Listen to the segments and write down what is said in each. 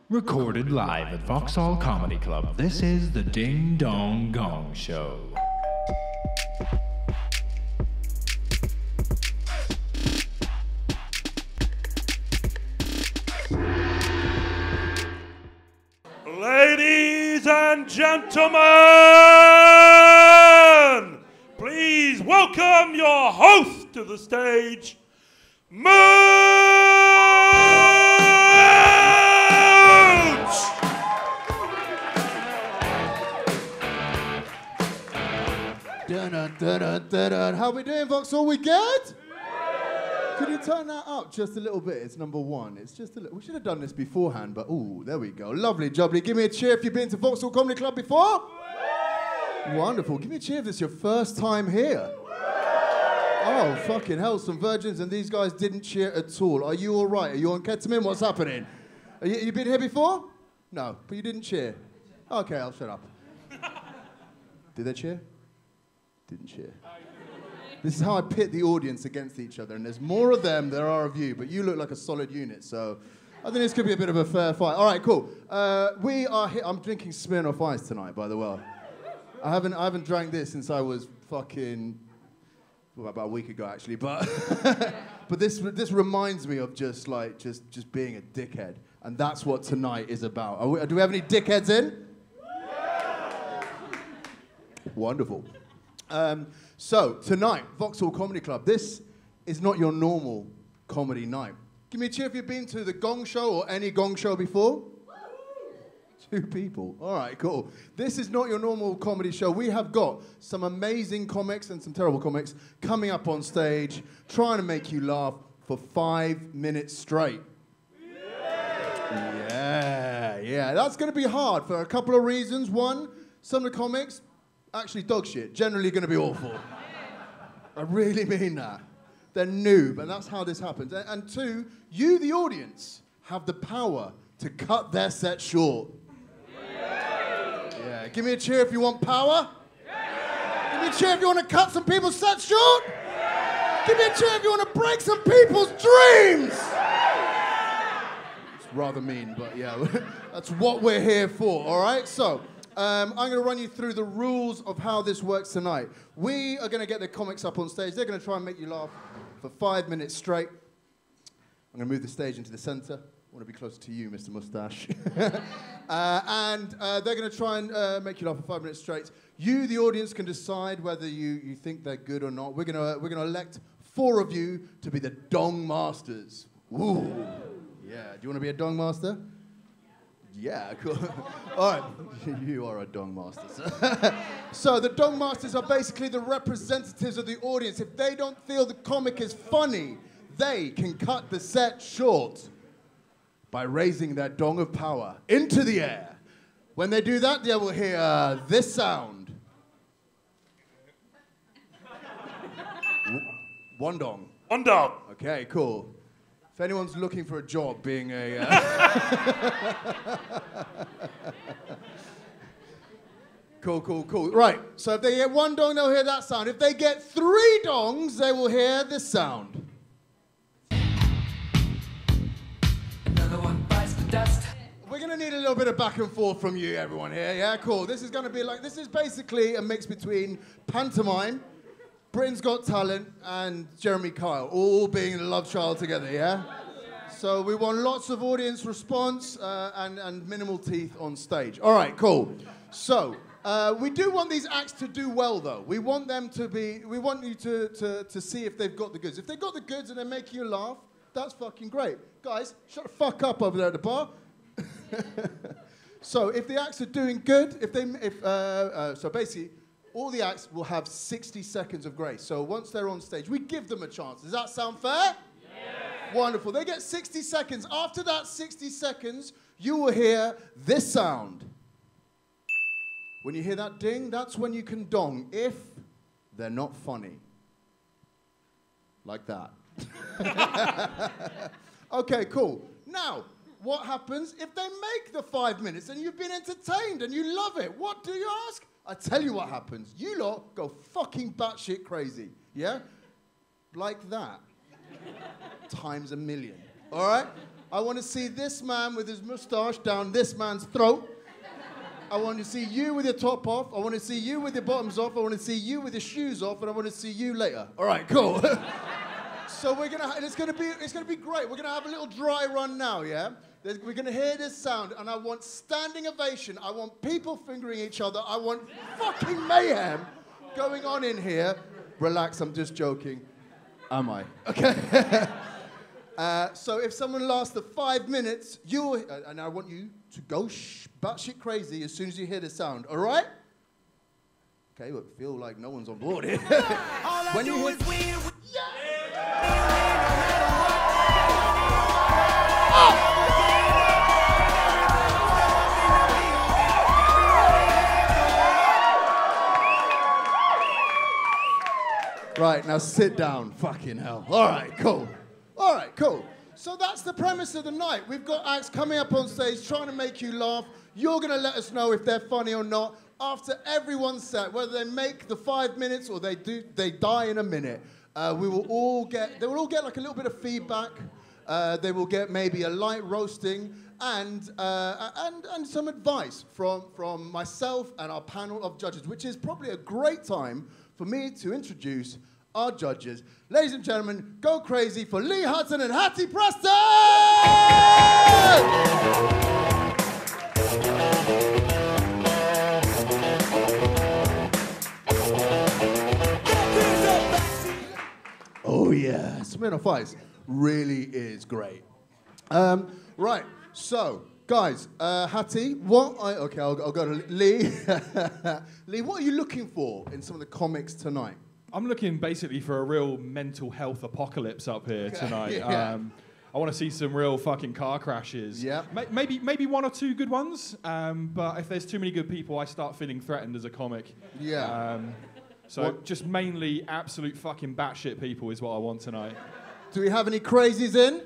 Recorded live at Vauxhall Comedy Club, this is the Ding Dong Gong Show. Ladies and gentlemen, please welcome your host to the stage, Mooch! Dun-dun-dun-dun-dun. How we doing, Vauxhall? We good? Could you turn that up just a little bit? It's number one. It's just a little. We should have done this beforehand, but ooh, there we go. Lovely, jubbly. Give me a cheer if you've been to Vauxhall Comedy Club before. Wonderful. Give me a cheer if this is your first time here. Oh, fucking hell, some virgins and these guys didn't cheer at all. Are you all right? Are you on ketamine? What's happening? You been here before? No, but you didn't cheer. Okay, I'll shut up. Did they cheer? Didn't cheer. This is how I pit the audience against each other, and there's more of them than there are of you, but you look like a solid unit, so I think this could be a bit of a fair fight. All right, cool. We are here. I'm drinking Smirnoff Ice tonight, by the way. I haven't drank this since I was fucking, well, about a week ago, actually, but but this reminds me of just being a dickhead, and that's what tonight is about. Do we have any dickheads in? Wonderful. So, tonight, Vauxhall Comedy Club. This is not your normal comedy night. Give me a cheer if you've been to the Gong Show or any Gong Show before. 2 people. All right, cool. This is not your normal comedy show. We have got some amazing comics and some terrible comics coming up on stage, trying to make you laugh for 5 minutes straight. Yeah. That's going to be hard for a couple of reasons. One, some of the comics, actually dog shit, generally going to be awful. I really mean that. They're noob, and that's how this happens. And 2, you, the audience, have the power to cut their set short. Yeah, give me a cheer if you want power. Give me a cheer if you want to cut some people's set short. Give me a cheer if you want to break some people's dreams. It's rather mean, but yeah, that's what we're here for, all right? So, I'm going to run you through the rules of how this works tonight. We are going to get the comics up on stage. They're going to try and make you laugh for 5 minutes straight. I'm going to move the stage into the center. I want to be closer to you, Mr. Mustache. And they're going to try and make you laugh for 5 minutes straight. You, the audience, can decide whether you think they're good or not. We're going to elect 4 of you to be the Dong Masters. Ooh. Yeah. Do you want to be a Dong Master? Yeah, cool. All right, you are a Dong Master. So the Dong Masters are basically the representatives of the audience. If they don't feel the comic is funny, they can cut the set short by raising their dong of power into the air. When they do that, they will hear this sound. One dong. One dong. Okay, cool. If anyone's looking for a job being a... Cool. Right, so if they get 1 dong, they'll hear that sound. If they get 3 dongs, they will hear this sound. Another one bites the dust. We're going to need a little bit of back and forth from you, everyone here. Yeah, cool. This is going to be like... This is basically a mix between pantomime, Britain's Got Talent, and Jeremy Kyle, all being in a love child together, yeah? So we want lots of audience response and minimal teeth on stage. All right, cool. So we do want these acts to do well, though. We want them to be, we want you to see if they've got the goods. If they've got the goods and they're making you laugh, that's fucking great. Guys, shut the fuck up over there at the bar. So if the acts are doing good, so basically, all the acts will have 60 seconds of grace. So once they're on stage, we give them a chance. Does that sound fair? Yeah. Wonderful. They get 60 seconds. After that 60 seconds, you will hear this sound. When you hear that ding, that's when you can dong, if they're not funny. Like that. Okay, cool. Now, what happens if they make the 5 minutes and you've been entertained and you love it? What do you ask? I tell you what happens. You lot go fucking batshit crazy, yeah? Like that. Times a million, all right? I want to see this man with his moustache down this man's throat. I want to see you with your top off. I want to see you with your bottoms off. I want to see you with your shoes off, and I want to see you later. All right, cool. So it's gonna be great. We're gonna have a little dry run now, yeah? We're gonna hear this sound, and I want standing ovation. I want people fingering each other. I want fucking mayhem going on in here. Relax, I'm just joking. Am I? Okay. So if someone lasts the 5 minutes, and I want you to go batshit crazy as soon as you hear the sound, all right? Okay, but feel like no one's on board here. When you hear... Right, now sit down, fucking hell. All right, cool. All right, cool. So that's the premise of the night. We've got acts coming up on stage trying to make you laugh. You're going to let us know if they're funny or not after everyone's set, whether they make the 5 minutes or they die in a minute. They will all get like a little bit of feedback. They will get maybe a light roasting and some advice from myself and our panel of judges, which is probably a great time for me to introduce our judges. Ladies and gentlemen, go crazy for Lee Hudson and Hattie Preston! Oh yeah, Smirnoff Ice really is great. Right, so guys, Hattie, I'll go to Lee. Lee, what are you looking for in some of the comics tonight? I'm looking basically for a real mental health apocalypse up here tonight. Yeah. I want to see some real fucking car crashes. Yeah. Maybe one or two good ones. But if there's too many good people, I start feeling threatened as a comic. Yeah. Just mainly absolute fucking batshit people is what I want tonight. Do we have any crazies in?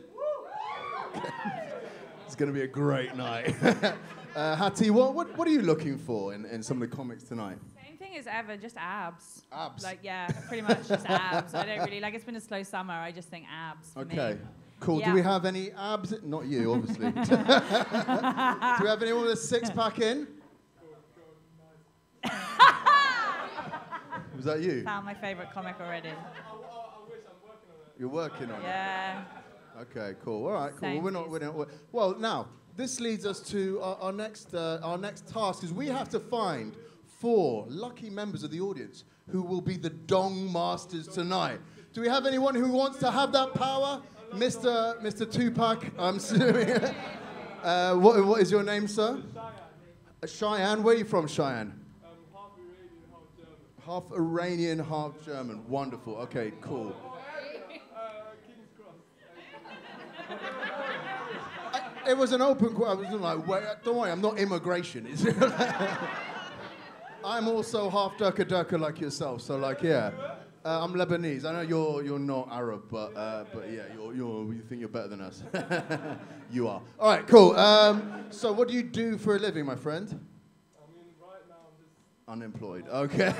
It's going to be a great night. Hattie, what are you looking for in some of the comics tonight? Same thing as ever, just abs. Abs? Like, yeah, pretty much just abs. I don't really, like, it's been a slow summer, I just think abs for me. Okay, cool. Yeah. Do we have any abs? Not you, obviously. Do we have anyone with a six-pack in? Was that you? Found my favourite comic already. You're working on it? Yeah. Okay, cool. All right, cool. Well, now, this leads us to our next task, is we have to find 4 lucky members of the audience who will be the Dong Masters tonight. Do we have anyone who wants to have that power? Mr. Tupac, I'm assuming. What is your name, sir? Cheyenne. Where are you from, Cheyenne? Half Iranian, half German. Wonderful. Okay, cool. It was an open question. I was like, wait, don't worry, I'm not immigration. I'm also half Durka like yourself, so like, yeah. I'm Lebanese. I know you're not Arab, but yeah, you think you're better than us. You are. All right, cool. So what do you do for a living, my friend? Right now I'm just unemployed. Okay.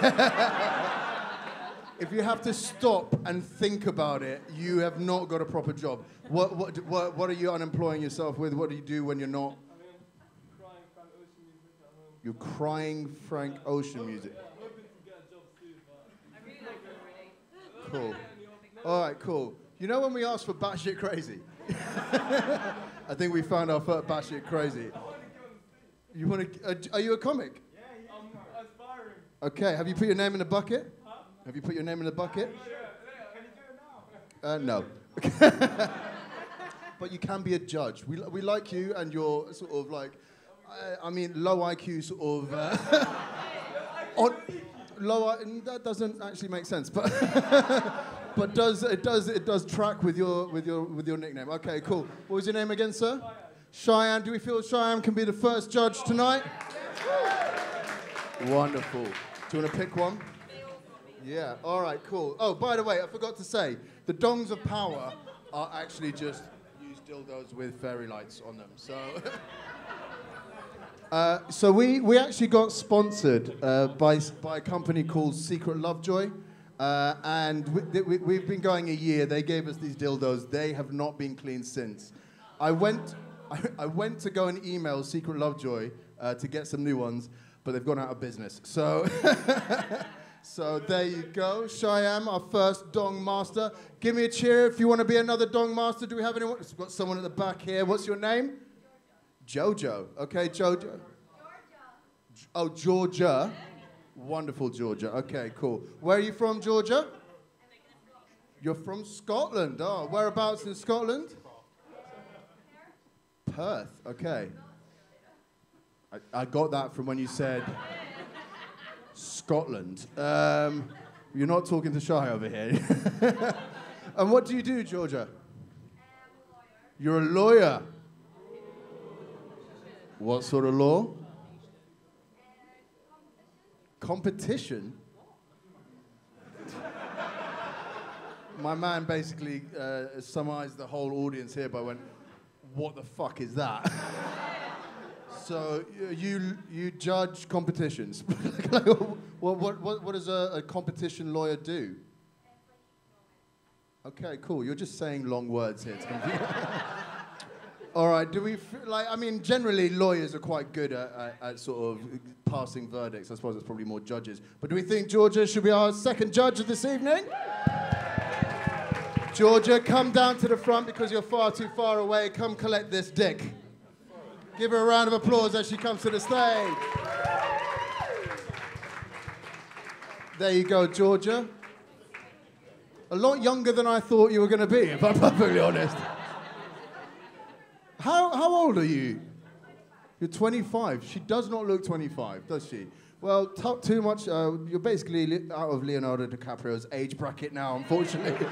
If you have to stop and think about it, you have not got a proper job. What are you unemploying yourself with? What do you do when you're not? crying Frank Ocean music at home. You're crying Frank Ocean music. I'm hoping to get a job soon, but I really like it already. Cool. All right, cool. You know when we asked for batshit crazy? I think we found our first batshit crazy. You want to? Are you a comic? yeah, I'm aspiring. Okay. Have you put your name in the bucket? Huh? Have you put your name in the bucket? Can you do it now? No. But you can be a judge. We like you, and you're sort of like, I mean, low IQ sort of. That doesn't actually make sense, but but it does track with your nickname. Okay, cool. What was your name again, sir? Cheyenne. Do we feel Cheyenne can be the first judge tonight? Wonderful. Do you want to pick one? Yeah. All right. Cool. Oh, by the way, I forgot to say, the dongs of power are actually just used dildos with fairy lights on them. So. So we actually got sponsored by a company called Secret Lovejoy, and we've been going a year. They gave us these dildos. They have not been cleaned since. I went to go and email Secret Lovejoy to get some new ones, but they've gone out of business. So, so there you go. Cheyenne, our first dong master. Give me a cheer if you want to be another dong master. Do we have anyone? We've got someone at the back here. What's your name? Jojo. Okay, Jojo. Georgia. Oh, Georgia. Wonderful, Georgia. Okay, cool. Where are you from, Georgia? You're from Scotland. Oh, whereabouts in Scotland? Perth. Okay. I got that from when you said Scotland. You're not talking to Shy over here. And what do you do, Georgia? You're a lawyer. What sort of law? Competition? My man basically summarized the whole audience here by went, what the fuck is that? So you judge competitions. Like, what does a competition lawyer do? Okay, cool. You're just saying long words here. It's confusing. All right. Do we I mean, generally lawyers are quite good at sort of passing verdicts. I suppose it's probably more judges. But do we think Georgia should be our second judge of this evening? Georgia, come down to the front because you're far too far away. Come collect this dick. Give her a round of applause as she comes to the stage. There you go, Georgia. A lot younger than I thought you were going to be, if I'm perfectly honest. How old are you? You're 25. She does not look 25, does she? Well, too much. You're basically out of Leonardo DiCaprio's age bracket now, unfortunately.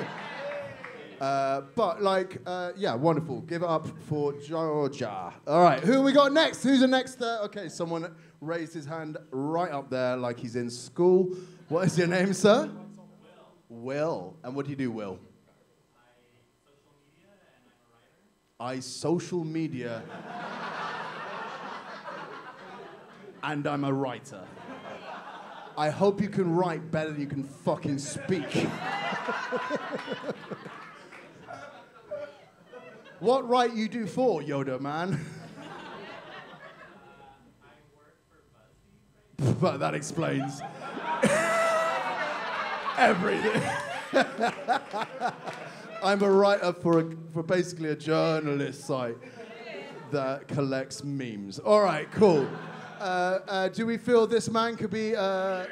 But, yeah, wonderful. Give it up for Georgia. All right, who we got next? Who's the next? Okay, someone raised his hand right up there like he's in school. What is your name, sir? Will. And what do you do, Will? I social media and I'm a writer. I hope you can write better than you can fucking speak. What write you do for, Yoda man? But that explains everything. I'm a writer for basically a journalist site that collects memes. All right, cool. Do we feel this man could be... What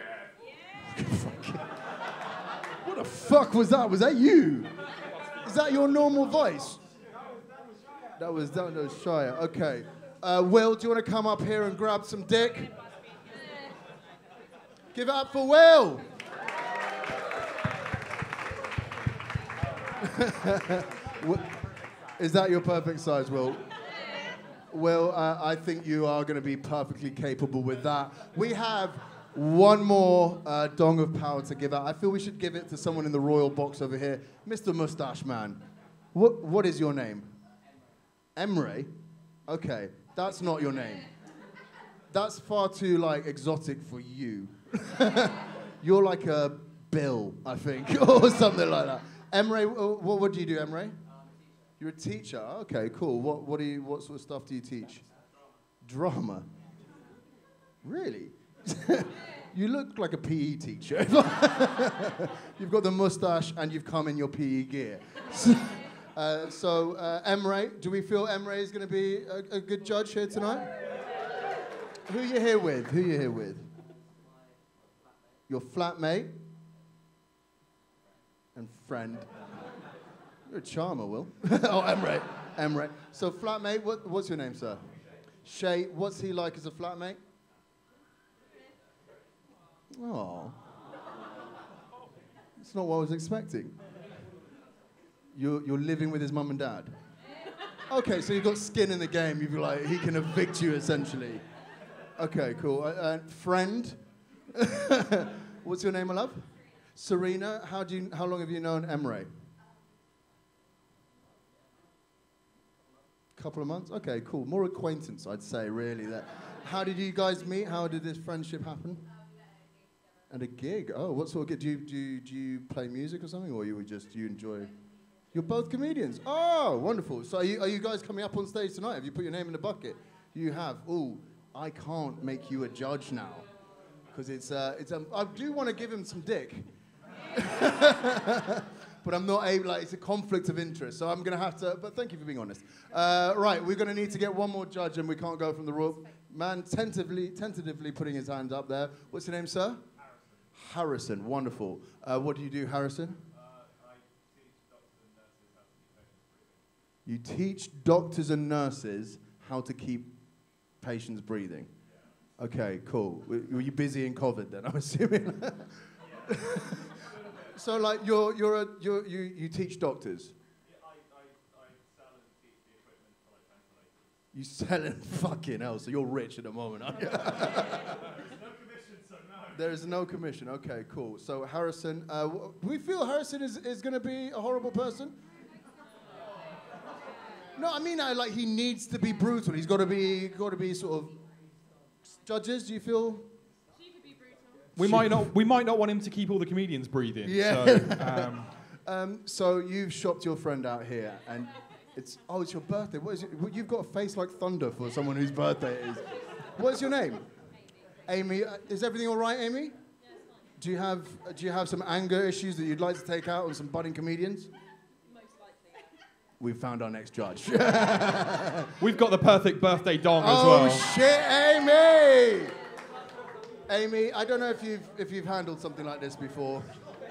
the fuck was that? Was that you? Is that your normal voice? That was Shire. Okay. Will, do you want to come up here and grab some dick? Give it up for Will. Is that your perfect size, Will? Will, I think you are going to be perfectly capable with that. We have one more dong of power to give out. I feel we should give it to someone in the royal box over here. Mr. Mustache Man. What is your name? Emre? Okay, that's not your name. That's far too, exotic for you. You're like a Bill, I think, or something like that. Emre, what do you do, Emre? You're a teacher. Okay, cool. What sort of stuff do you teach? Drama. Really? You look like a PE teacher. You've got the mustache and you've come in your PE gear. So, Emre, do we feel Emre is going to be a good judge here tonight? Who are you here with? Your flatmate? And friend. You're a charmer, Will. Oh, Emre. So, flatmate, what's your name, sir? Shay, what's he like as a flatmate? Oh. It's not what I was expecting. You're living with his mum and dad? Okay, so you've got skin in the game. You'd be like, he can evict you, essentially. Okay, cool. Friend? What's your name, my love? Serena, how long have you known Emre? Couple of months? Okay, cool. More acquaintance, I'd say, really. How did you guys meet? How did this friendship happen? At a gig? Oh, what sort of gig? Do you play music or something, or you enjoy You're both comedians. Oh, wonderful. So are you guys coming up on stage tonight? Have you put your name in the bucket? You have. Ooh, I can't make you a judge now. Because I do want to give him some dick. But I'm not able, it's a conflict of interest. So I'm going to have to, but thank you for being honest. Right, we're going to need to get one more judge and we can't go from the rope. Man tentatively putting his hand up there. What's your name, sir? Harrison, wonderful. What do you do, Harrison? You teach doctors and nurses how to keep patients breathing. Okay, cool. Were you busy in COVID then, I'm assuming? So, like, you teach doctors? Yeah, I sell and teach the equipment for like ventilators. You sell it? Fucking hell, so you're rich at the moment, aren't you? There's no commission, so no. There is no commission. Okay, cool. So, Harrison, we feel Harrison is going to be a horrible person? No, I mean, like, he needs to be brutal. He's got to be sort of... Judges, do you feel... We might not want him to keep all the comedians breathing. Yeah. So you've shopped your friend out here, and it's your birthday. What is it? You've got a face like thunder for someone whose birthday it is. What's your name? Amy. Is everything all right, Amy? Yeah, it's fine. Do you have some anger issues that you'd like to take out on some budding comedians? Most likely. We've found our next judge. We've got the perfect birthday dong as Oh well. shit, Amy! Amy, I don't know if you've handled something like this before.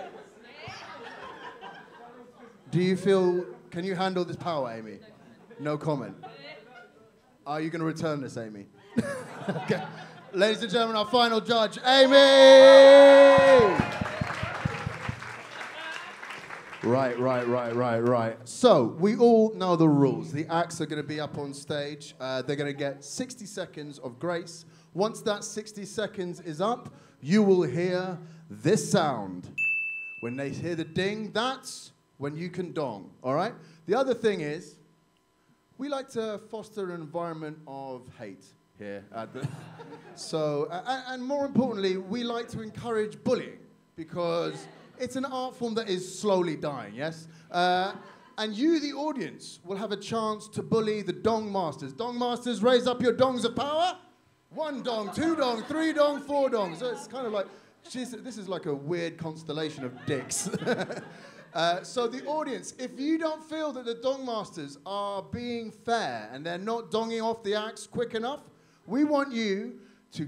Do you feel, can you handle this power, Amy? No comment. Are you going to return this, Amy? Okay. Ladies and gentlemen, our final judge, Amy! Right. So, we all know the rules. The acts are going to be up on stage. They're going to get 60 seconds of grace. Once that 60 seconds is up, you will hear this sound. When they hear the ding, that's when you can dong, all right? The other thing is, we like to foster an environment of hate here at the... So, and more importantly, we like to encourage bullying because it's an art form that is slowly dying, yes? And you, the audience, will have a chance to bully the dong masters. Dong masters, raise up your dongs of power. 1 dong, 2 dong, 3 dong, 4 dong. So it's kind of like, this is like a weird constellation of dicks. So the audience, if you don't feel that the dong masters are being fair and they're not donging off the acts quick enough, we want you to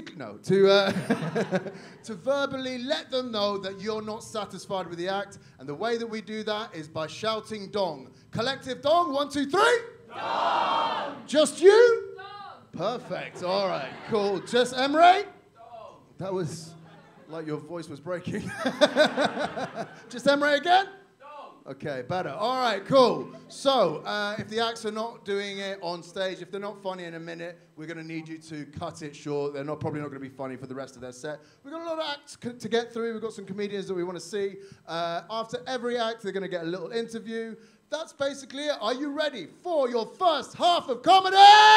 to verbally let them know that you're not satisfied with the act. And the way that we do that is by shouting dong. Collective dong, 1, 2, 3. Dong! Just you? Perfect. All right, cool. Just Emre? That was like your voice was breaking. Just Emre again? Okay, better. All right, cool. So, if the acts are not doing it on stage, if they're not funny in a minute, we're going to need you to cut it short. They're probably not going to be funny for the rest of their set. We've got a lot of acts to get through. We've got some comedians that we want to see. After every act, they're going to get a little interview. That's basically it. Are you ready for your first half of comedy?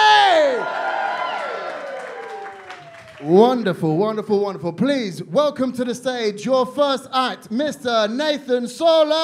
Wonderful. Please welcome to the stage your first act, Mr. Nathan Solon.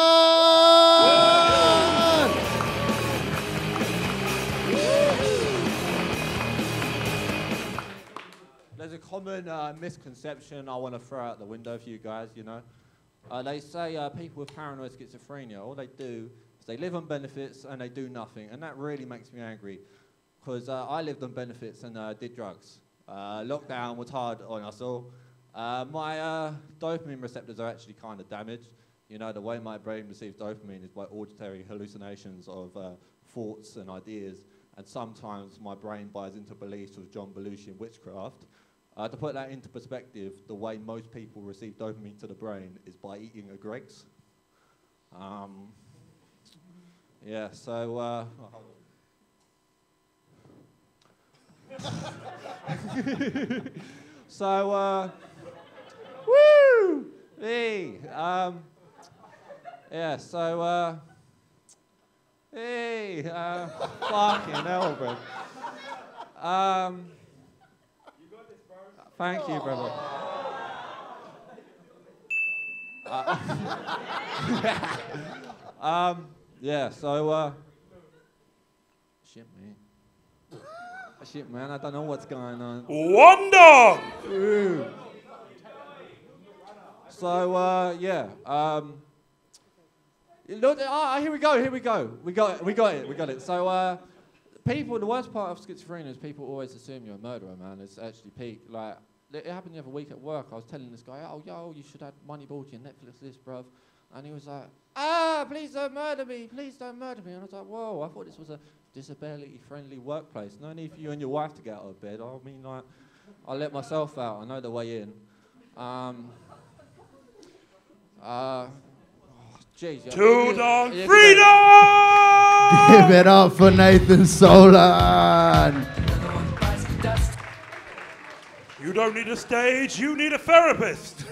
There's a common misconception I want to throw out the window for you guys, you know. They say people with paranoid schizophrenia, all they do is they live on benefits and they do nothing. And that really makes me angry because I lived on benefits and did drugs. Lockdown was hard on us all. My dopamine receptors are actually kind of damaged. You know, the way my brain receives dopamine is by auditory hallucinations of thoughts and ideas. And sometimes my brain buys into beliefs of John Belushi and witchcraft. To put that into perspective, the way most people receive dopamine to the brain is by eating a Greggs. Yeah, so... So, woo! Hey, yeah, so, hey, fucking hell, bro. Thank you, brother. Yeah, so, shit, man. Shit, man, I don't know what's going on. Wonder! So, yeah. Look, here we go. We got it. So, people, the worst part of schizophrenia is people always assume you're a murderer, man. It's actually peak. Like, it happened the other week at work. I was telling this guy, oh, yo, you should add Moneyball to your Netflix list, bruv. And he was like, please don't murder me. Please don't murder me. And I was like, whoa, I thought this was a disability-friendly workplace. No need for you and your wife to get out of bed. I mean, like, I let myself out. I know the way in. Jeez. To Dong yeah, Freedom! Give it up for Nathan Solan. You don't need a stage, you need a therapist.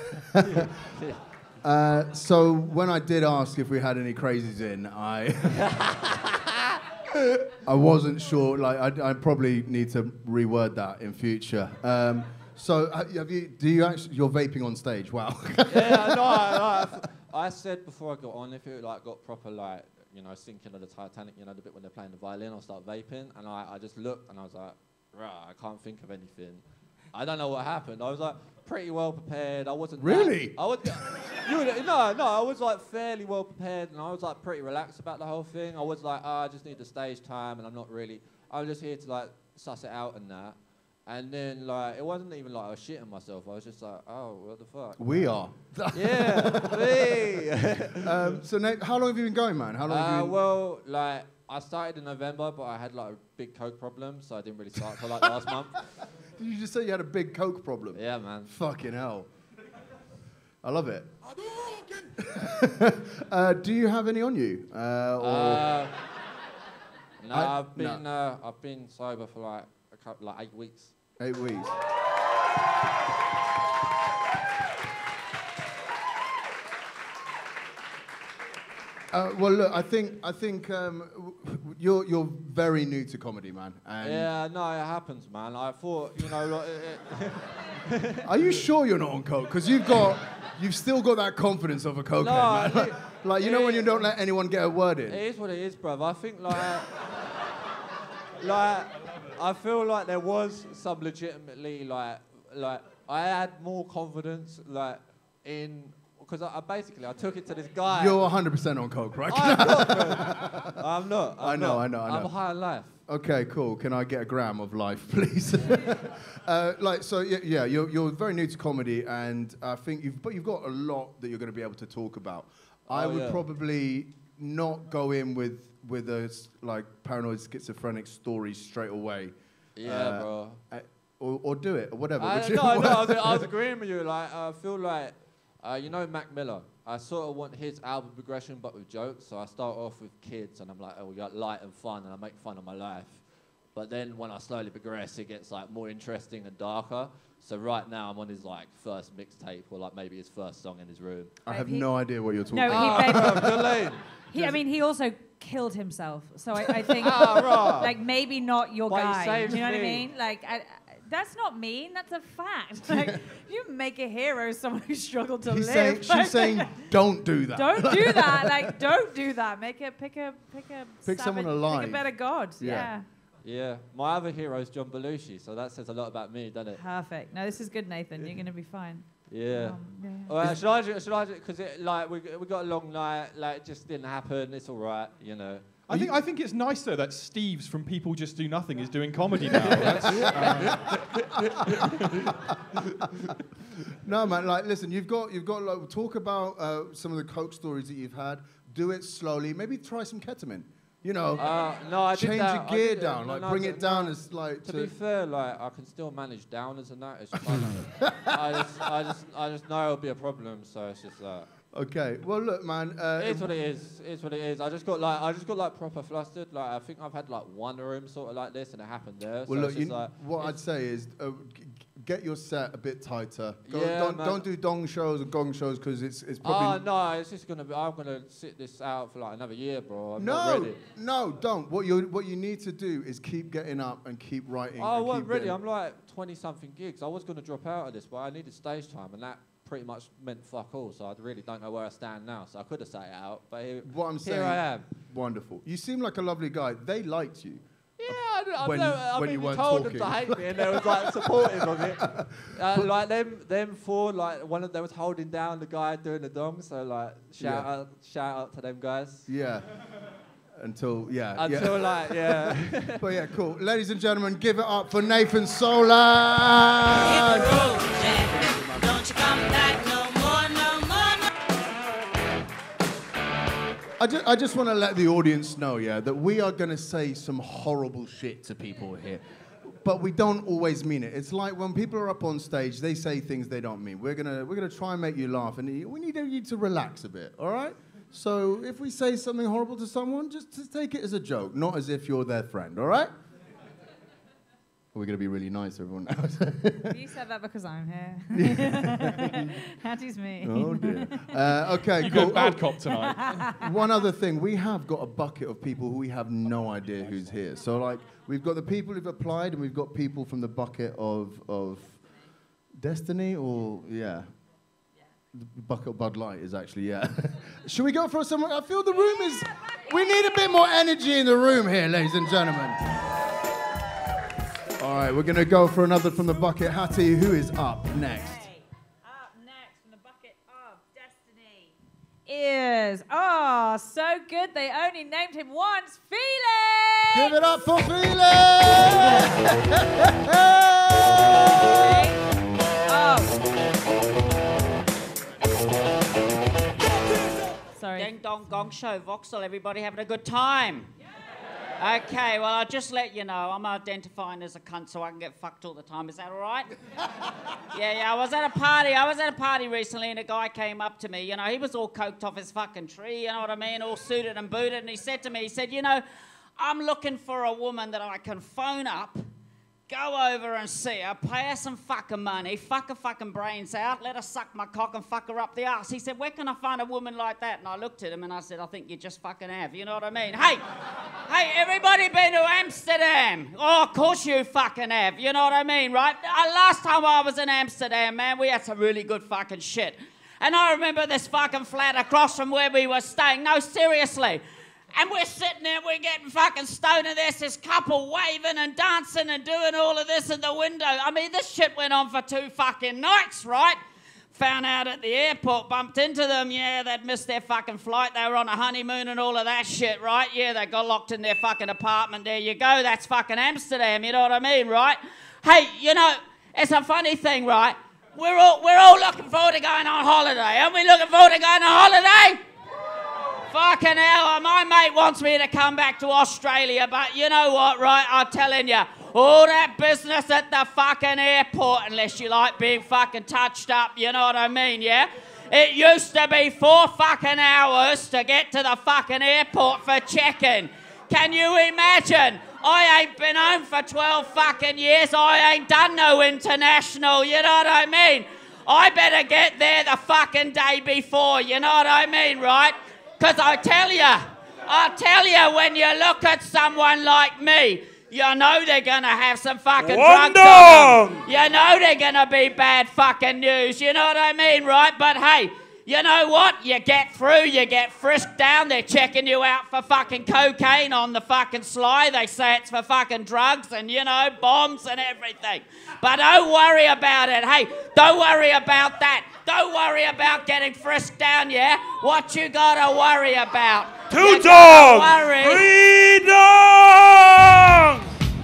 So when I did ask if we had any crazies in, I wasn't sure. Like I probably need to reword that in future. So you're vaping on stage? Wow. Yeah, no, I said before I got on, if it like got proper like, you know, sinking of the Titanic, you know, the bit when they're playing the violin, I'll start vaping, and I just looked and I was like, I can't think of anything. I don't know what happened. I was like pretty well prepared. I wasn't really. I was like fairly well prepared, and I was like pretty relaxed about the whole thing. I was like, I just need the stage time, and I'm just here to like suss it out and that. And then like it wasn't even like I was shitting myself. I was just like, oh, what the fuck? We are. Yeah, me. So Nate, how long have you been going, man? How long have you been? Well, like I started in November, but I had like a big coke problem, so I didn't really start till like last month. Did you just say you had a big coke problem? Yeah, man. Fucking hell. I love it. Do you have any on you? No, I've been sober for like 8 weeks. 8 weeks. Well, look, I think you're very new to comedy, man. And Yeah, no, it happens, man. I thought, you know, like, are you sure you're not on coke? Because you've still got that confidence of a cokehead, man. Like you know when you don't let anyone get a word in. It is what it is, bruv. I think like, I feel like there was some legitimately like I had more confidence like in. Because I took it to this guy. You're 100% on coke, right? I'm not. I'm I know. I'm high on life. Okay, cool. Can I get a gram of life, please? You're very new to comedy, and I think you've got a lot that you're going to be able to talk about. I would probably not go in with a like paranoid schizophrenic story straight away. Yeah, bro. Or do it, or whatever. I was agreeing with you. Like, I feel like. You know Mac Miller? I sort of want his album progression, but with jokes. So I start off with kids, and I'm like, oh, we got light and fun, and I make fun of my life. But then when I slowly progress, it gets like more interesting and darker. So right now I'm on his like first mixtape, or like maybe his first song in his room. I have no idea what you're talking No, about. he also killed himself. So I think, right. like maybe not your But he guy. saved Do you know what I me. mean? Like. That's not mean. That's a fact. Like, you make a hero someone who struggled to live. She's saying, don't do that. Don't do that. Like, don't do that. Pick someone alive. Pick a better god. Yeah. Yeah. My other hero is John Belushi, so that says a lot about me, doesn't it? Perfect. No, this is good, Nathan. You're gonna be fine. Yeah. Should I because like we got a long night. Like it just didn't happen. It's all right, you know. I think it's nice though that Steve's from People Just Do Nothing is doing comedy now. No, man. Like, listen, you've got like talk about some of the coke stories that you've had. Do it slowly. Maybe try some ketamine. You know, no, I change did that. your gear down. Like, bring it down as like. To be fair, like I can still manage downers and that. It's just like, I just know it'll be a problem. So it's just like. Okay. Well, look, man. It's what it is. It's what it is. I just got like proper flustered. Like I think I've had like one room sort of like this, and it happened there. Well, so look, what I'd say is get your set a bit tighter. Yeah, don't do dong shows or gong shows because it's probably. Oh no, it's just gonna be. I'm gonna sit this out for like another year, bro. I'm no, not ready. No, don't. What you need to do is keep getting up and keep writing. Oh, I wasn't ready. I'm like 20-something gigs. I was gonna drop out of this, but I needed stage time, and that pretty much meant fuck all. So I really don't know where I stand now. So I could have sat it out, but here I am. Wonderful. You seem like a lovely guy. They liked you. Yeah, When you you weren't told them to talking. hate me, and they was like supportive of it. Like them four, like one of them was holding down the guy doing the dong. So like shout out to them guys. Yeah. Until Like But yeah, cool. Ladies and gentlemen, give it up for Nathan Solan. Don't you come back no more, no more, no. I just want to let the audience know, yeah, that we are going to say some horrible shit to people here. But we don't always mean it. It's like when people are up on stage, they say things they don't mean. We're gonna try and make you laugh, and we need you to relax a bit, all right? So if we say something horrible to someone, just take it as a joke, not as if you're their friend, all right? We're going to be really nice to everyone now. You said that because I'm here. Hattie's me. Oh, dear. Okay, You cool. got bad cop tonight. One other thing, we have got a bucket of people who we have no idea who's here. So, like, we've got the people who've applied, and we've got people from the bucket of Destiny, or, yeah. The bucket of Bud Light is actually, yeah. Should we go for some? I feel the room is... We need a bit more energy in the room here, ladies and gentlemen. All right, we're going to go for another from the bucket. Hattie, who is up next? Okay. Up next from the bucket of Destiny is, oh, so good they only named him once, Felix! Give it up for Felix! Sorry. Ding Dong Gong Show, Vauxhall, everybody having a good time? Okay, well, I'll just let you know, I'm identifying as a cunt so I can get fucked all the time. Is that all right? Yeah, I was at a party recently, and a guy came up to me, you know, he was all coked off his fucking tree, you know what I mean, all suited and booted, and he said to me, you know, I'm looking for a woman that I can phone up, go over and see her, pay her some fucking money, fuck her fucking brains out, let her suck my cock and fuck her up the arse. He said, where can I find a woman like that? And I looked at him and I said, I think you just fucking have. You know what I mean? Hey, everybody been to Amsterdam? Oh, of course you fucking have. You know what I mean, right? Last time I was in Amsterdam, man, we had some really good fucking shit. And I remember this fucking flat across from where we were staying. No, seriously. And we're sitting there, we're getting fucking stoned, and there's this couple waving and dancing and doing all of this in the window. I mean, this shit went on for 2 fucking nights, right? Found out at the airport, bumped into them, yeah, they'd missed their fucking flight, they were on a honeymoon and all of that shit, right? Yeah, they got locked in their fucking apartment, there you go, that's fucking Amsterdam, you know what I mean, right? Hey, you know, it's a funny thing, right? We're all looking forward to going on holiday. Aren't we looking forward to going on holiday? Fucking hell, my mate wants me to come back to Australia, but you know what, right? I'm telling you, all that business at the fucking airport, unless you like being fucking touched up, you know what I mean, yeah? It used to be 4 fucking hours to get to the fucking airport for check-in. Can you imagine? I ain't been home for 12 fucking years. I ain't done no international, you know what I mean? I better get there the fucking day before, you know what I mean, right? Because I tell you, when you look at someone like me, you know they're going to have some fucking drugs on them. You know they're going to be bad fucking news. You know what I mean, right? But hey, you know what? You get through, you get frisked down. They're checking you out for fucking cocaine on the fucking sly. They say it's for fucking drugs and, you know, bombs and everything. But don't worry about it. Hey, don't worry about that. Don't worry about getting frisked down, yeah? What you gotta worry about? 2 dogs! 3 dogs!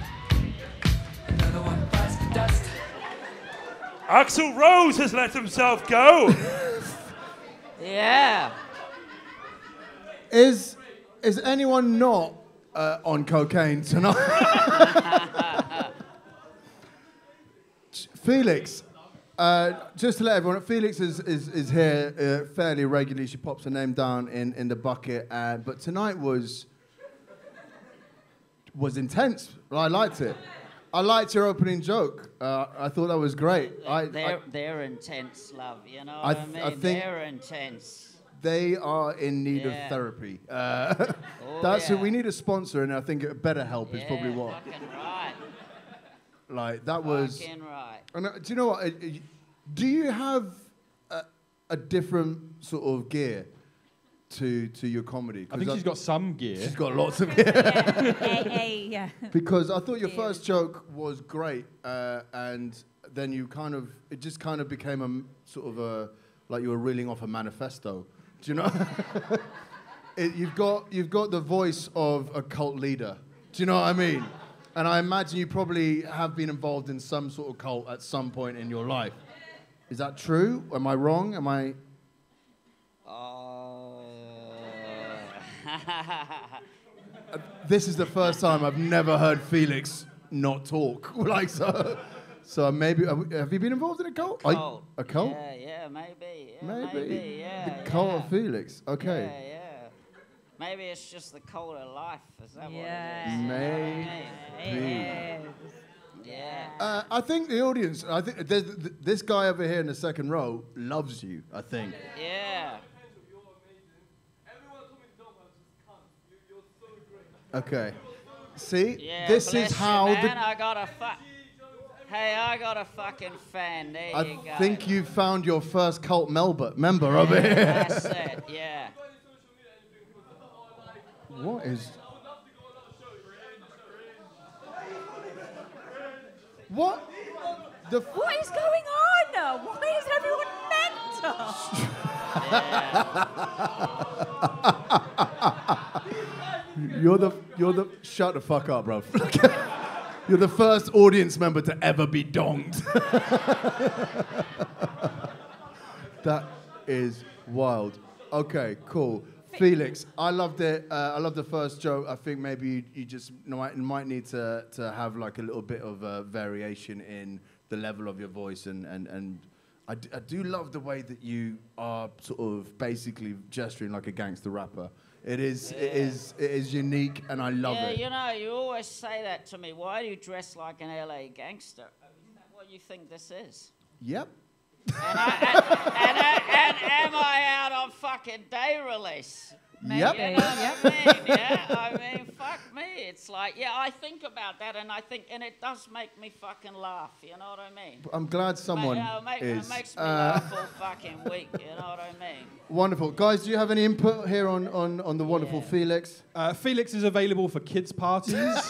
Axl Rose has let himself go. Yeah. Is anyone not on cocaine tonight? Felix, just to let everyone, Felix is here fairly regularly. She pops her name down in the bucket, but tonight was intense. I liked it. I liked your opening joke. I thought that was great. They're intense, love. You know what I mean? I think they're intense. They are in need of therapy. We need a sponsor, and I think BetterHelp is probably what. Fucking right. Like that was. Fucking right. And, do you know what? Do you have a different sort of gear to your comedy? I think she's got some gear. She's got lots of gear. Yeah. Because I thought your first joke was great, and then it just kind of became a sort of like you were reeling off a manifesto. Do you know? You've got the voice of a cult leader. Do you know what I mean? And I imagine you probably have been involved in some sort of cult at some point in your life. Is that true? Am I wrong? Am I... This is the first time I've never heard Felix not talk. So maybe... Have you been involved in a cult? Cult. A cult? Yeah, maybe. Yeah, Maybe. yeah. The cult of Felix. Okay. Yeah. Maybe it's just the cult of life. Is that what Yeah. it is? Maybe. Yeah. I think the audience, this guy over here in the second row loves you, I think. Yeah. Okay. See? Yeah, This bless is how you, man. I got a fucking fan. There you go. I think you found your first cult member over here. That's it, yeah. What is... What? What is going on? Why is everyone mental? You're the... Shut the fuck up, bro. You're the first audience member to ever be donged. That is wild. Okay, cool. Felix, I loved it. I loved the first joke. I think maybe you just might need to have like a little bit of variation in the level of your voice, and I do love the way that you are sort of basically gesturing like a gangster rapper. It is unique, and I love it. Yeah, you know, you always say that to me. Why do you dress like an LA gangster? Is that what you think this is? Yep. And am I out on fucking day release? Yep. You know what I mean? Yeah, I mean, fuck me. It's like, yeah, I think about that, and it does make me fucking laugh. You know what I mean? I'm glad someone It makes me laugh all fucking week. You know what I mean? Wonderful. Guys, do you have any input here on the wonderful Felix? Felix is available for kids' parties.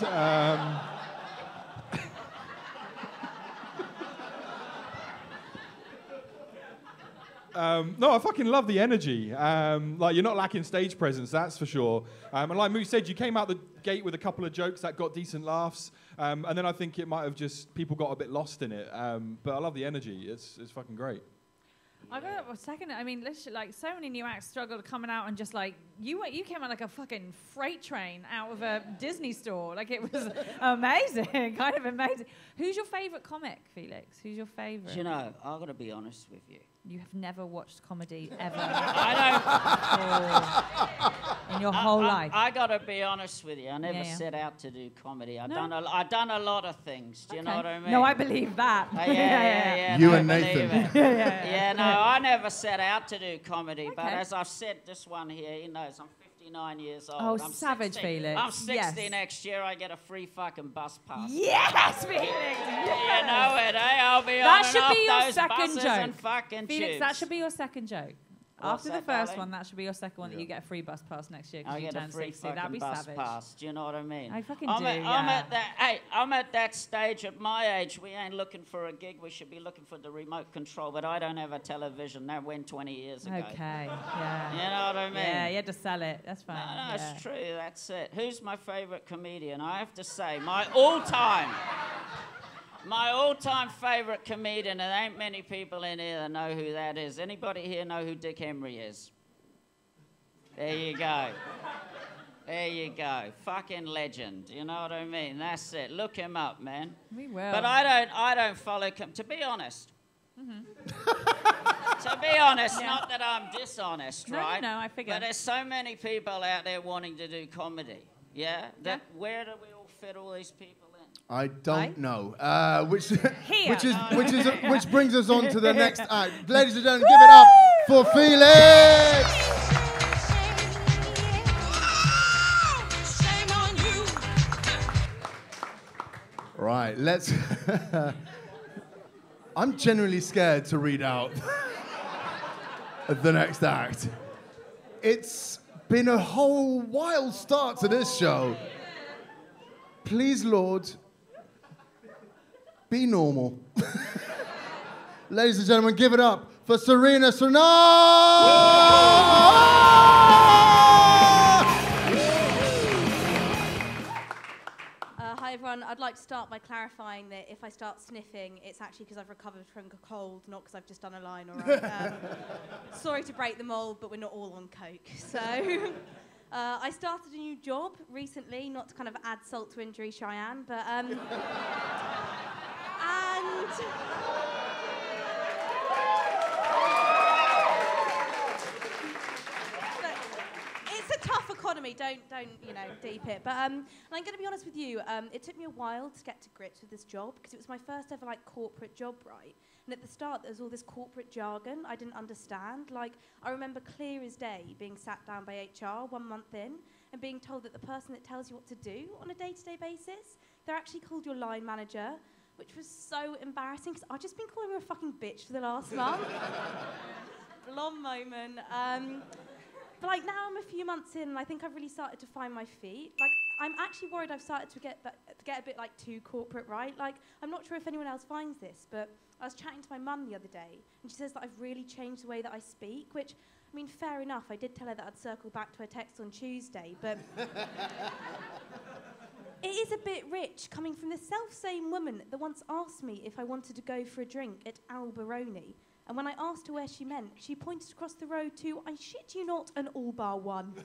No, I fucking love the energy. Like, you're not lacking stage presence, that's for sure. And like Moose said, you came out the gate with a couple of jokes that got decent laughs. And then I think it might have just, people got a bit lost in it. But I love the energy. It's fucking great. I got a second. I mean, literally, like, so many new acts struggled coming out, and just like you came out like a fucking freight train out of a Disney store. Like, it was amazing, kind of amazing. Who's your favorite comic, Felix? Who's your favorite? Do you know, I've got to be honest with you. You have never watched comedy ever. I don't. In your whole life. I got to be honest with you. I never set out to do comedy. I've done a lot of things. Do you know what I mean? No, I believe that. Yeah. You no, and Nathan. Yeah, no, I never set out to do comedy. But as I've said, this one here, he knows I'm 59 years old. Oh, I'm savage, 60. Felix. I'm 60 yes. next year. I get a free fucking bus pass. Yes, Felix. Yes. You know it, eh? I'll be that on should and be off your those second buses joke. and fucking Felix, tubes. that should be your second joke. What's After the that, first darling? one, that should be your second one that you get a free bus pass next year because I you get a turn free 60. That'd fucking be bus savage. pass. Do you know what I mean? I fucking I'm do, at that stage at my age. We ain't looking for a gig. We should be looking for the remote control. But I don't have a television. That went 20 years ago. Okay, yeah. You know what I mean? Yeah, you had to sell it. That's fine. No, it's true. That's it. Who's my favourite comedian? I have to say, my all-time favourite comedian, and there ain't many people in here that know who that is. Anybody here know who Dick Emery is? There you go. There you go. Fucking legend. You know what I mean? That's it. Look him up, man. We will. But I don't follow... to be honest. To be honest, not that I'm dishonest, right? No, I figure. But there's so many people out there wanting to do comedy, where do we all fit all these people in? I don't know. Which brings us on to the next act. Ladies and gentlemen, give it up for Felix! Right, let's... I'm genuinely scared to read out the next act. It's been a whole wild start to this show. Please, Lord, be normal. Ladies and gentlemen, give it up for Serena Hi everyone, I'd like to start by clarifying that if I start sniffing, it's actually because I've recovered from a cold, not because I've just done a line, all right? Sorry to break the mold, but we're not all on coke. So, I started a new job recently, not to kind of add salt to injury, Cheyenne, but, and... It's a tough economy, don't deep it. But and I'm going to be honest with you, it took me a while to get to grips with this job because it was my first ever corporate job, right? And at the start, there was all this corporate jargon I didn't understand. I remember clear as day being sat down by HR 1 month in and being told that the person that tells you what to do on a day-to-day basis, they're actually called your line manager, which was so embarrassing because I've just been calling her a fucking bitch for the last month. Blonde moment. But now I'm a few months in and I think I've really started to find my feet. I'm actually worried I've started to get a bit too corporate, right? I'm not sure if anyone else finds this, but I was chatting to my mum the other day and she says that I've really changed the way that I speak, which, I mean, fair enough. I did tell her that I'd circle back to her text on Tuesday, but it is a bit rich coming from the self-same woman that once asked me if I wanted to go for a drink at Alberoni. And when I asked her where she meant, she pointed across the road to, I shit you not, an all bar one.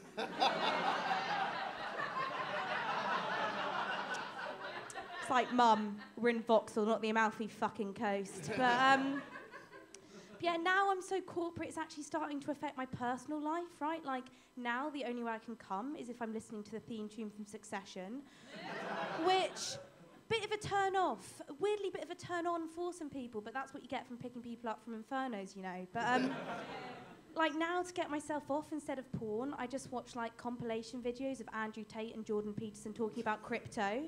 It's like, Mum, we're in Vauxhall, not the Amalfi fucking coast. But yeah, now I'm so corporate, it's actually starting to affect my personal life, right? Now the only way I can come is if I'm listening to the theme tune from Succession, which... bit of a turn off, weirdly bit of a turn on for some people, but that's what you get from picking people up from infernos, you know. But now to get myself off instead of porn, I just watch compilation videos of Andrew Tate and Jordan Peterson talking about crypto,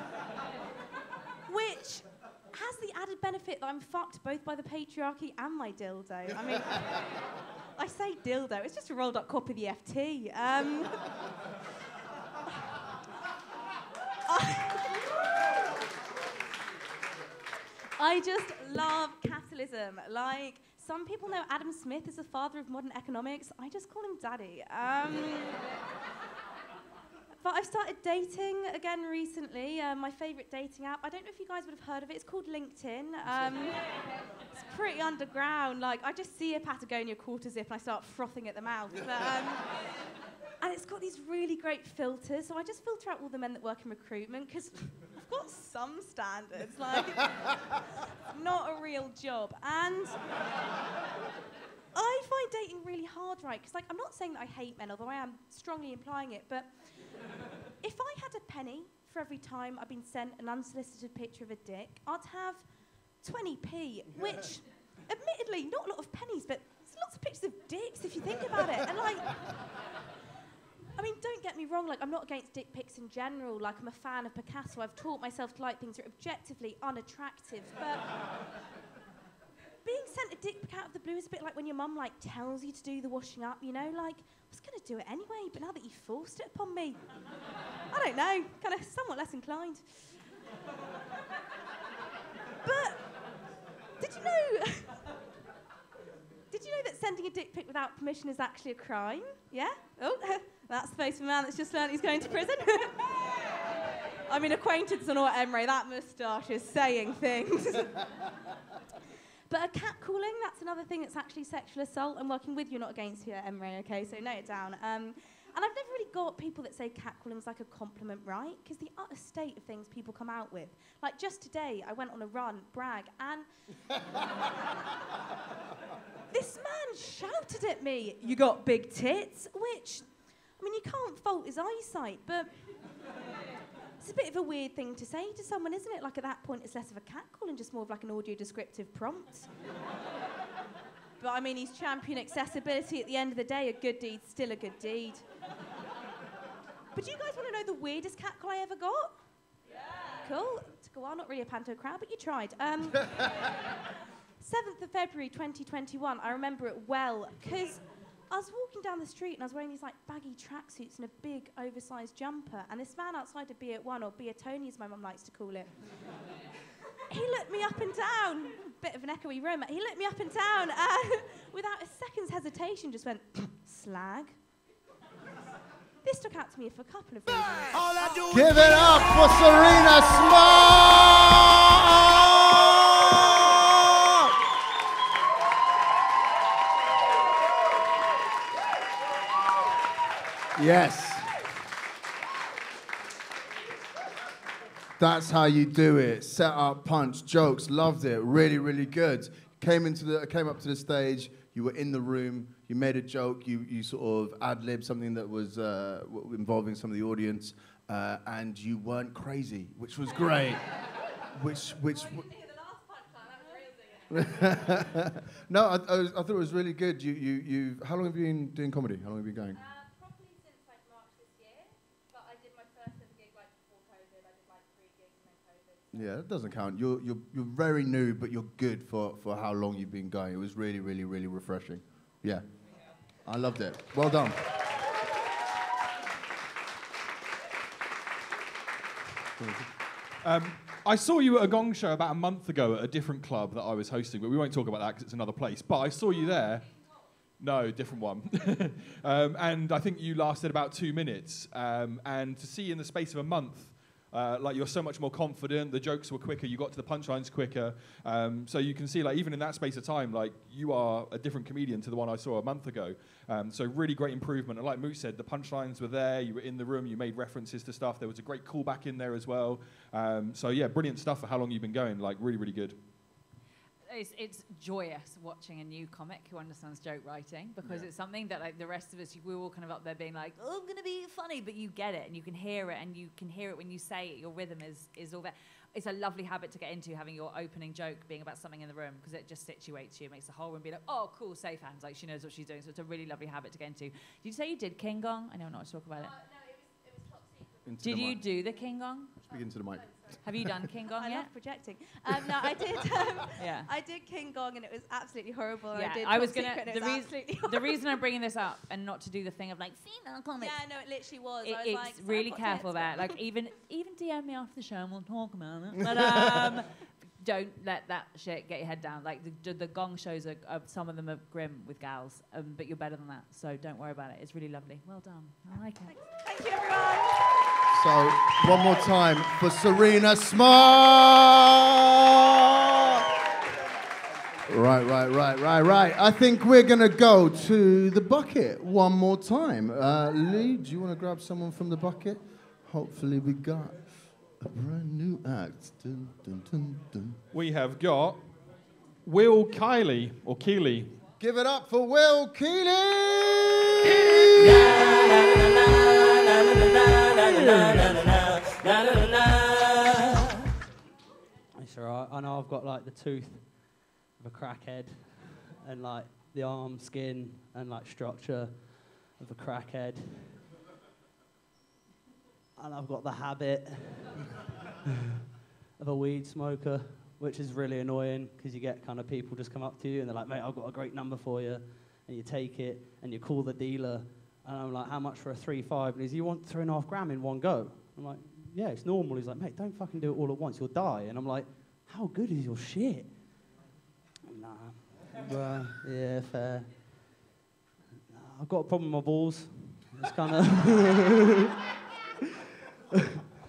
which has the added benefit that I'm fucked both by the patriarchy and my dildo. I mean, I say dildo, it's just a rolled up copy of the FT. I just love capitalism. Some people know Adam Smith is the father of modern economics. I just call him daddy. But I've started dating again recently. My favourite dating app. I don't know if you guys would have heard of it. It's called LinkedIn. It's pretty underground. I just see a Patagonia quarter zip and I start frothing at the mouth. But, and it's got these really great filters. So I just filter out all the men that work in recruitment because I've got some standards. Not a real job. And I find dating really hard, right? Because I'm not saying that I hate men, although I am strongly implying it. But if I had a penny for every time I've been sent an unsolicited picture of a dick, I'd have 20p, which, admittedly, not a lot of pennies, but there's lots of pictures of dicks if you think about it. And I mean, don't get me wrong, I'm not against dick pics in general. I'm a fan of Picasso. I've taught myself to like things that are objectively unattractive. But being sent a dick pic out of the blue is a bit like when your mum, tells you to do the washing up, you know? I was going to do it anyway, but now that you've forced it upon me, I don't know, kind of somewhat less inclined. But did you know... Did you know that sending a dick pic without permission is actually a crime? Yeah? Oh, that's the face of a man that's just learned he's going to prison. I mean, acquaintance or not, Emre, that moustache is saying things. But a catcalling, that's another thing that's actually sexual assault. I'm working with you, not against you, Emre, okay? So note it down. And I've never really got people that say catcalling's a compliment, right? Because the utter state of things people come out with. Just today, I went on a run, brag, and... this man shouted at me, "You got big tits," which, I mean, you can't fault his eyesight, but it's a bit of a weird thing to say to someone, isn't it? At that point, it's less of a catcall and just more of an audio descriptive prompt. But I mean, he's champion accessibility. At the end of the day, a good deed's still a good deed. But do you guys want to know the weirdest catcall I ever got? Yeah. Cool. Took a while, not really a panto crowd, but you tried. 7th of February 2021, I remember it well, because I was walking down the street and I was wearing these like baggy tracksuits and a big oversized jumper, and this man outside of B1, or Tony as my mum likes to call it, he looked me up and down, bit of an echoey room, he looked me up and down without a second's hesitation, just went, slag. This stuck out to me for a couple of reasons. Give it up for Serena Smart! Yes. That's how you do it. Set up, punch, jokes, loved it. Really, really good. Came up to the stage, you were in the room, you made a joke, you sort of ad-libbed something that was involving some of the audience, and you weren't crazy, which was great. No, I thought it was really good. How long have you been doing comedy? How long have you been going? Properly since like March this year, but I did my first ever gig like before COVID. I did like 3 gigs and then COVID. Yeah, that doesn't count. You're very new, but you're good for how long you've been going. It was really, really, really refreshing. Yeah, I loved it. Well done. I saw you at a Gong show about a month ago at a different club that I was hosting, but we won't talk about that because it's another place. But I saw you there. No, different one. And I think you lasted about 2 minutes. And to see in the space of a month, like you're so much more confident, the jokes were quicker, you got to the punchlines quicker. So you can see, like, even in that space of time, like, you are a different comedian to the one I saw a month ago. So really great improvement. And like Moose said, the punchlines were there, you were in the room, you made references to stuff. There was a great callback in there as well. So yeah, brilliant stuff for how long you've been going, like really, really good. It's joyous watching a new comic who understands joke writing, because it's something that like the rest of us, we're all kind of up there being like, oh, I'm going to be funny, but you get it and you can hear it, and you can hear it when you say it. Your rhythm is all there. It's a lovely habit to get into, having your opening joke being about something in the room, because it just situates you, makes the whole room be like, oh, cool, safe hands, like she knows what she's doing. So it's a really lovely habit to get into. Did you say you did King Gong? I know not to talk about it. No, it was top secret. Did you do the King Gong? Speak into the mic. Have you done King Gong I yet? love projecting. No, I did. Yeah. I did King Gong, and it was absolutely horrible. Yeah, I did I was Top gonna. Secret, and it was absolutely The horrible. reason I'm bringing this up and not to do the thing of like female comics. Yeah, no, it literally was. It, I was it's like, really I've got careful tits, there. but- Like even DM me after the show and we'll talk about it. But don't let that shit get your head down. Like the Gong shows are some of them are grim with gals, but you're better than that. So don't worry about it. It's really lovely. Well done. I like it. Thank you, everyone. So, one more time for Serena Smart. Right. I think we're going to go to the bucket one more time. Lee, do you want to grab someone from the bucket? Hopefully we got a brand new act. Dun, dun, dun, dun. We have got Will Keeley, or Keeley. Give it up for Will Keeley! It's alright. I know I've got like the tooth of a crackhead, and like the arm, skin, and like structure of a crackhead, and I've got the habit of a weed smoker, which is really annoying because you get kind of people just come up to you and they're like, mate, I've got a great number for you, and you take it and you call the dealer, and I'm like, how much for a 3.5? And he's, you want 3.5 grams in one go? I'm like, yeah, it's normal. He's like, mate, don't fucking do it all at once, you'll die. And I'm like, how good is your shit? Nah. Well, yeah, fair. I've got a problem with my balls. It's kind of...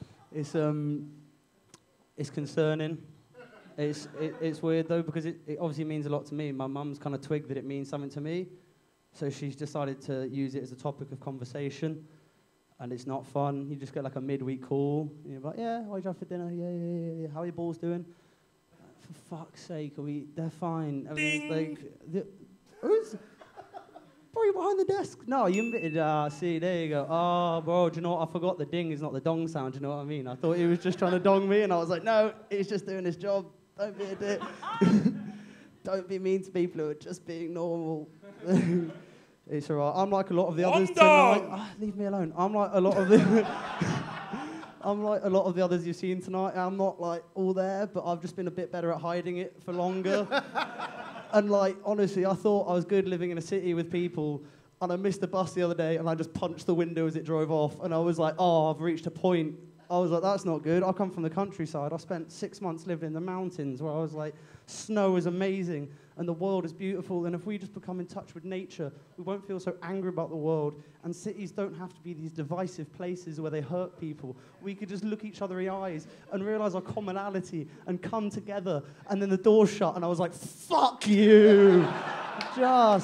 it's concerning. It's weird though, because it obviously means a lot to me. My mum's kind of twigged that it means something to me, so she's decided to use it as a topic of conversation, and it's not fun. You just get like a midweek call, and you're like, yeah, what did you have for dinner? Yeah. How are your balls doing? For fuck's sake, they're fine. I mean, it's like, who's... Bro, you're behind the desk. No, you admitted. See, there you go. Oh, bro, do you know what? I forgot the ding is not the dong sound. Do you know what I mean? I thought he was just trying to dong me, and I was like, no, he's just doing his job. Don't be a dick. Don't be mean to people who are just being normal. It's all right. I'm like a lot of the others tonight. Oh, leave me alone. I'm like a lot of the... I'm like a lot of the others you've seen tonight. I'm not like all there, but I've just been a bit better at hiding it for longer. And like, honestly, I thought I was good living in a city with people and I missed the bus the other day, and I just punched the window as it drove off, and I was like, oh, I've reached a point. I was like, that's not good. I come from the countryside. I spent 6 months living in the mountains where I was like, snow is amazing and the world is beautiful. And if we just become in touch with nature, we won't feel so angry about the world. And cities don't have to be these divisive places where they hurt people. We could just look each other in the eyes and realize our commonality and come together. And then the door shut and I was like, fuck you. Just,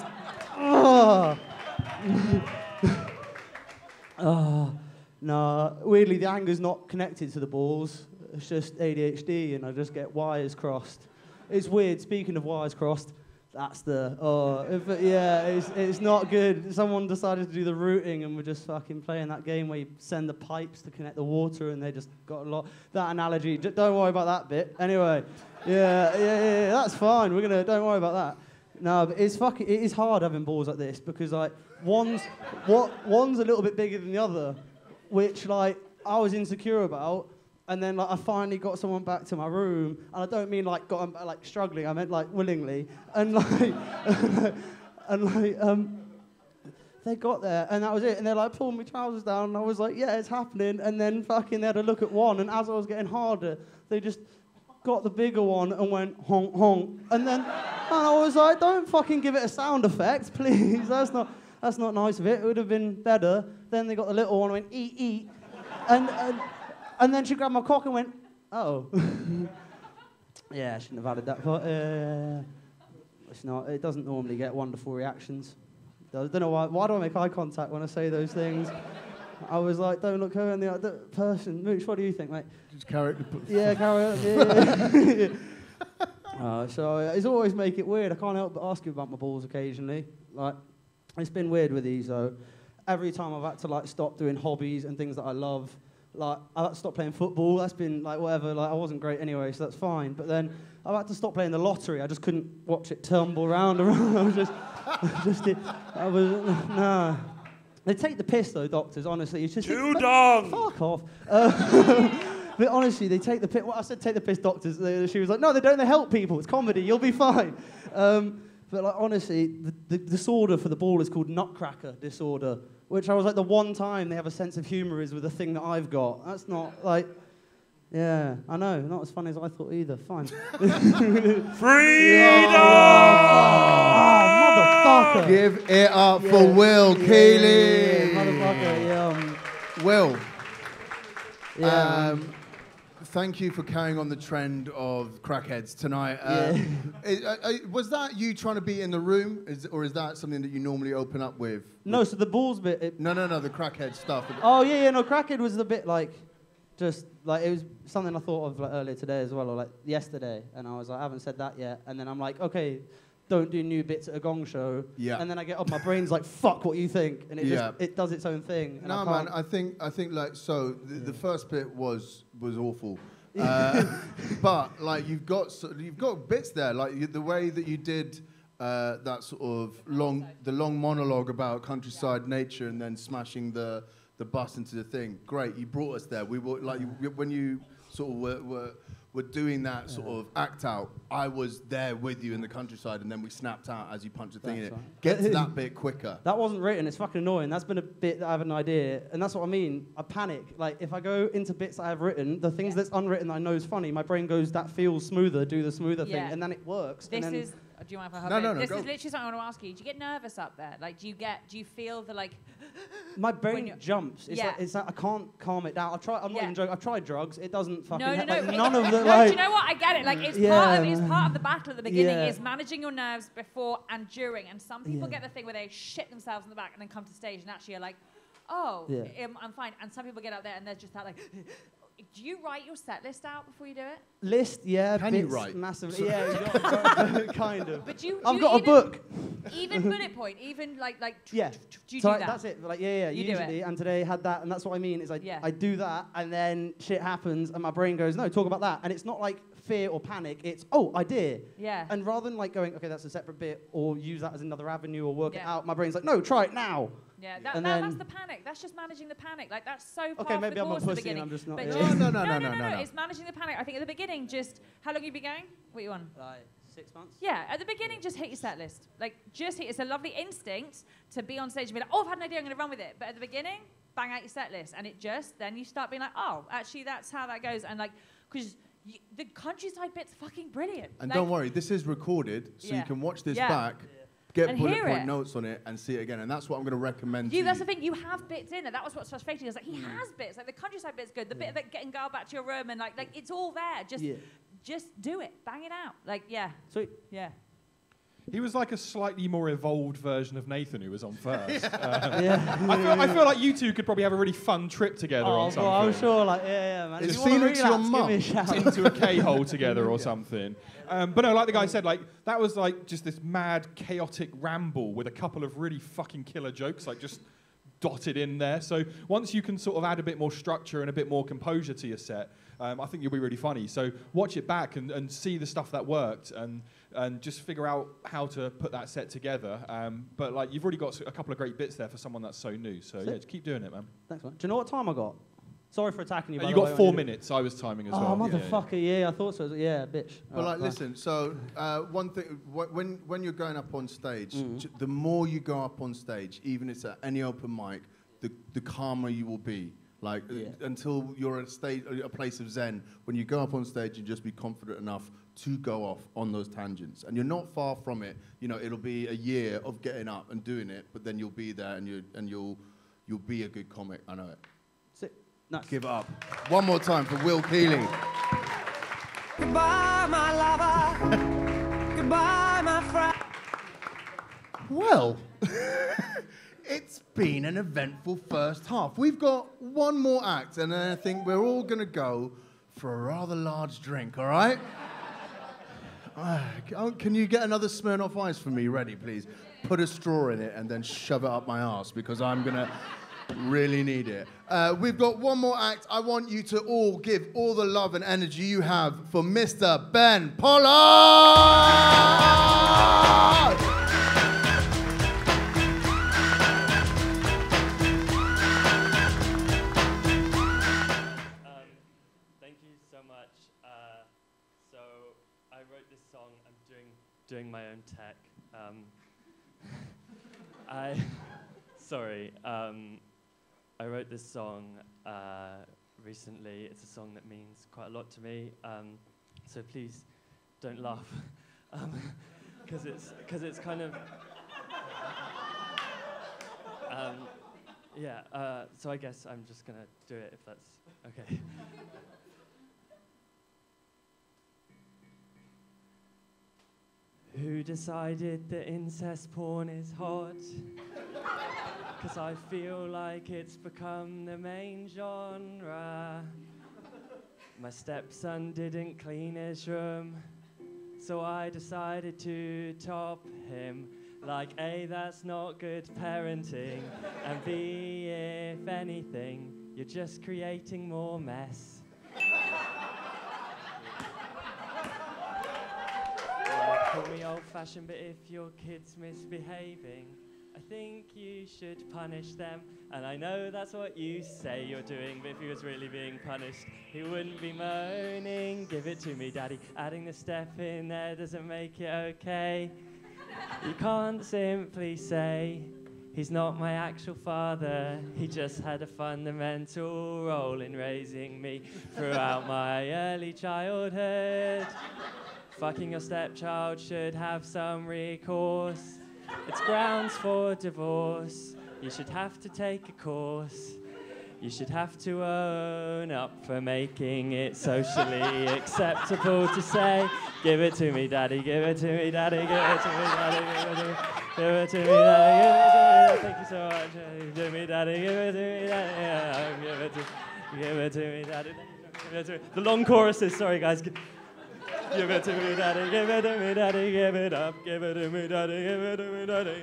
No, weirdly, the anger's not connected to the balls. It's just ADHD, and I just get wires crossed. It's weird. Speaking of wires crossed, that's the it's not good. Someone decided to do the routing, and we're just fucking playing that game where you send the pipes to connect the water, and they just got a lot. That analogy. Don't worry about that bit. Anyway, yeah, that's fine. Don't worry about that. No, but it is hard having balls like this because like one's a little bit bigger than the other. Which, like, I was insecure about, and then, like, I finally got someone back to my room, and I don't mean, like, got them, like, struggling, I meant, like, willingly, and, like, they got there, and that was it, and they're, like, pulling my trousers down, and I was like, yeah, it's happening, and then fucking they had a look at one, and as I was getting harder, they just got the bigger one and went, honk, honk, and I was like, don't fucking give it a sound effect, please, that's not nice of it. It would have been better. Then they got the little one and went, eat, eat. And then she grabbed my cock and went, oh. Yeah, I shouldn't have added that part. It's not. It doesn't normally get wonderful reactions. I don't know why. Why do I make eye contact when I say those things? I was like, don't look her in the other person. Mooch, what do you think, mate? Just carry it. Yeah, carry it. Yeah. So it's always make it weird. I can't help but ask you about my balls occasionally. Like, it's been weird with these though. Every time I've had to like stop doing hobbies and things that I love, like I've had to stop playing football. That's been like whatever. Like I wasn't great anyway, so that's fine. But then I've had to stop playing the lottery. I just couldn't watch it tumble around. Nah. They take the piss though, doctors. Honestly, it's just Too dumb. Fuck off. But honestly, they take the piss. Well, I said take the piss, doctors. She was like, no, they don't. They help people. It's comedy. You'll be fine. But like honestly, the disorder for the ball is called nutcracker disorder, which I was like the one time they have a sense of humour is with a thing that I've got. That's not like, yeah, I know, not as funny as I thought either. Fine. Freedom! Oh, motherfucker! Give it up for Will Keeley. Motherfucker, yeah. Will. Yeah. Thank you for carrying on the trend of crackheads tonight. Was that you trying to be in the room, or is that something that you normally open up with? No, so the balls bit... No, the crackhead stuff. Oh, yeah, no, crackhead was a bit like... Just, like, it was something I thought of like, earlier today as well, or like yesterday, and I was like, I haven't said that yet, and then I'm like, okay, don't do new bits at a Gong show, and then I get up, my brain's like, fuck what you think, and it does its own thing. No, man, I think like, so the first bit was awful. But like you've got bits there, like the way that you did that sort of long monologue about countryside nature and then smashing the bus into the thing. Great, you brought us there. We were like when you sort of were doing that sort of act out. I was there with you in the countryside, and then we snapped out as you punched the thing in it. Right. Get to that bit quicker. That wasn't written. It's fucking annoying. That's been a bit that I have an idea, and that's what I mean. I panic. Like if I go into bits that I have written, the things that's unwritten that I know is funny, my brain goes, that feels smoother. Do the smoother thing, and then it works. This is. Do you mind if I hop in? No, this go. is literally something I want to ask you. Do you get nervous up there? Like, do you feel the like? My brain jumps. It's like I can't calm it down. I'm not even joking. I've tried drugs. It doesn't fucking. No. Like, none of the no, like. do you know what? I get it. Like it's part of the battle at the beginning is managing your nerves before and during. And some people get the thing where they shit themselves in the back and then come to stage and actually are like, oh, I'm fine. And some people get out there and they're just that like. Do you write your set list out before you do it? List, yeah. Can you write? Massively, yeah, kind of. But I've got a book. Even bullet point, even like. Yeah. Do you so do that? That's it. Like, yeah. You usually, do it. and today had that, and that's what I mean. Is I do that, and then shit happens, and my brain goes, no, talk about that, and it's not like fear or panic. It's idea. Yeah. And rather than like going, okay, that's a separate bit, or use that as another avenue, or work it out, my brain's like, no, try it now. Yeah, that's the panic. That's just managing the panic. Like that's so part okay, maybe of the I'm a course at the pussy and beginning. I'm just not. But No. It's managing the panic. I think at the beginning, just how long have you been going? What you on? Like 6 months. Yeah, at the beginning, just hit your set list. Like, just hit. It's a lovely instinct to be on stage and be like, oh, I've had an idea, I'm going to run with it. But at the beginning, bang out your set list. And it just, then you start being like, oh, actually, that's how that goes. And like, because the countryside bit's fucking brilliant. And like, don't worry, this is recorded, so you can watch this back, get and bullet point notes on it, and see it again. And that's what I'm going to recommend to you. That's the thing, you have bits in there. That was what's frustrating. I was like, he has bits. Like, the countryside bit's good. The bit of it getting girl back to your room, and like it's all there. Just do it. Bang it out. Like, yeah. Sweet. Yeah. He was like a slightly more evolved version of Nathan who was on first. I feel like you two could probably have a really fun trip together on something. I'm sure, like, yeah, man. It's If you wanna Phoenix, your relax, give me a mum. shout. Into a K-hole together or something. But no, like the guy said, like that was like just this mad, chaotic ramble with a couple of really fucking killer jokes, like just dotted in there. So once you can sort of add a bit more structure and a bit more composure to your set, I think you'll be really funny. So watch it back and see the stuff that worked and just figure out how to put that set together. But like you've already got a couple of great bits there for someone that's so new. So yeah, just keep doing it, man. Thanks, man. Do you know what time I got? Sorry for attacking you. You got 4 minutes. I was timing as well. Oh, motherfucker! Yeah, I thought so. Yeah, bitch. But like, listen. So one thing, when you're going up on stage, the more you go up on stage, even if it's at any open mic, the calmer you will be. Like until you're at a place of zen. When you go up on stage, you just be confident enough to go off on those tangents, and you're not far from it. You know, it'll be a year of getting up and doing it, but then you'll be there, and you'll be a good comic. I know it. Sick. Nice. Give it up. One more time for Will Keeling. Goodbye, my lover. Goodbye, my friend. Well, it's been an eventful first half. We've got one more act, and then I think we're all going to go for a rather large drink, all right? Can you get another Smirnoff Ice for me ready, please? Put a straw in it and then shove it up my arse, because I'm going to really need it. We've got one more act. I want you to all give all the love and energy you have for Mr. Ben Pollard! I wrote this song. I'm doing my own tech. I wrote this song recently. It's a song that means quite a lot to me. So please don't laugh, because it's kind of So I guess I'm just gonna do it if that's okay. Who decided that incest porn is hot? 'Cause I feel like it's become the main genre. My stepson didn't clean his room, so I decided to top him. Like A, that's not good parenting, and B, if anything, you're just creating more mess. Call me old-fashioned, but if your kid's misbehaving, I think you should punish them. And I know that's what you say you're doing, but if he was really being punished, he wouldn't be moaning. Give it to me, Daddy. Adding the step in there doesn't make it okay. You can't simply say, he's not my actual father. He just had a fundamental role in raising me throughout my early childhood. Fucking your stepchild should have some recourse. It's grounds for divorce. You should have to take a course. You should have to own up for making it socially acceptable to say, give it to me, Daddy, give it to me, Daddy, give it to me, Daddy, give it to me, Daddy, thank you so much. Give it to me, Daddy, give it to me, Daddy, give it to me, Daddy. Give it to me. The long choruses, sorry guys. Give it to me, Daddy, give it to me, Daddy, give it up, give it to me, Daddy, give it to me, Daddy.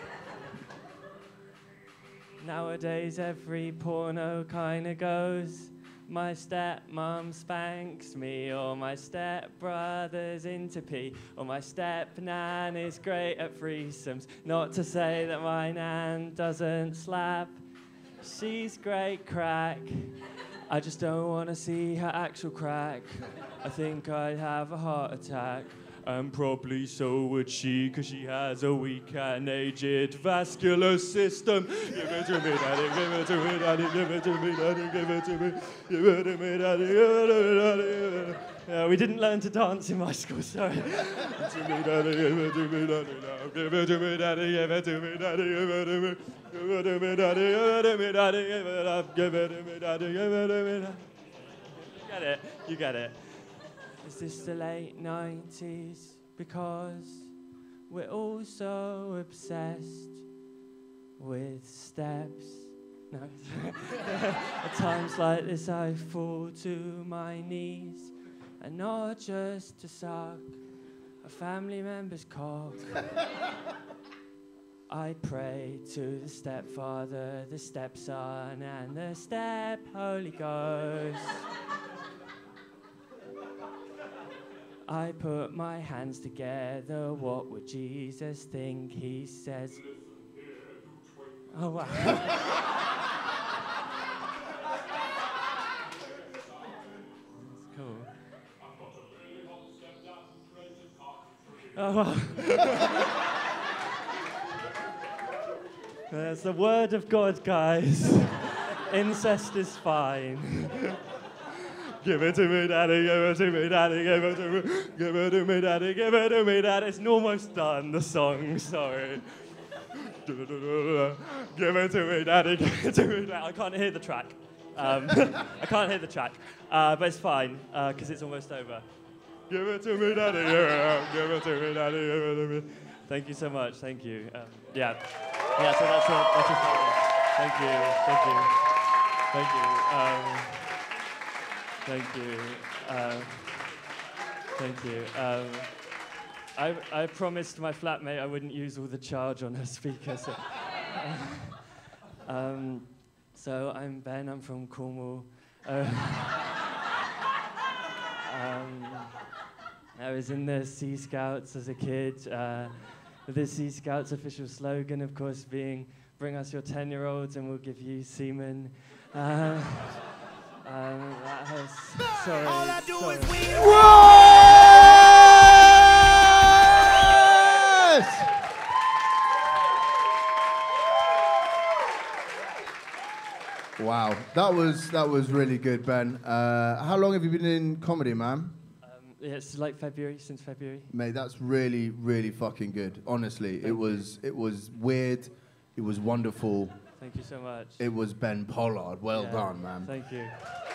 Nowadays every porno kinda goes, my stepmom spanks me, or my stepbrother's into pee, or my stepnan is great at threesomes. Not to say that my nan doesn't slap, she's great crack. I just don't want to see her actual crack. I think I'd have a heart attack. And probably so would she, 'cause she has a weak and aged vascular system. Give it to me, daddy, give it to me, daddy, give it to me, daddy, give it to me, give it to me, daddy, give it to me, daddy, give it to me. Yeah, we didn't learn to dance in my school, sorry. Give it to me, daddy, give it to me, daddy, now. Give it to me, daddy, give it to me, daddy, give it to me. Give it to me, daddy, give it to me, daddy, give it up. Give it to me, daddy, give it to me, daddy. You get it, you get it. Is this the late 90s? Because we're all so obsessed with steps. No. At times like this I fall to my knees, and not just to suck a family member's cock. I pray to the stepfather, the stepson, and the step Holy Ghost. I put my hands together, what would Jesus think? He says... Oh, wow. That's cool. Oh, wow. There's the word of God, guys. Incest is fine. Give it to me, daddy, give it to me, daddy, give it to me, give it to me, daddy, give it to me, daddy. It's almost done, the song, sorry. Give it to me, daddy, give it to me, daddy. I can't hear the track. I can't hear the track, but it's fine, because it's almost over. Give it to me, daddy, give it to me, daddy, give it to me. Thank you so much, thank you. Yeah, so that's it for me. Thank you. Thank you. I promised my flatmate I wouldn't use all the charge on her speaker. So I'm Ben, I'm from Cornwall. I was in the Sea Scouts as a kid. The Sea Scouts official slogan, of course, being, bring us your 10-year-olds and we'll give you semen. That has, sorry. All I do is win. Wow, that was really good, Ben. How long have you been in comedy, man? Yeah, it's like since February. Mate, that's really, really fucking good. Honestly, it was weird, it was wonderful. Thank you so much. It was Ben Pollard. Well done, man. Thank you.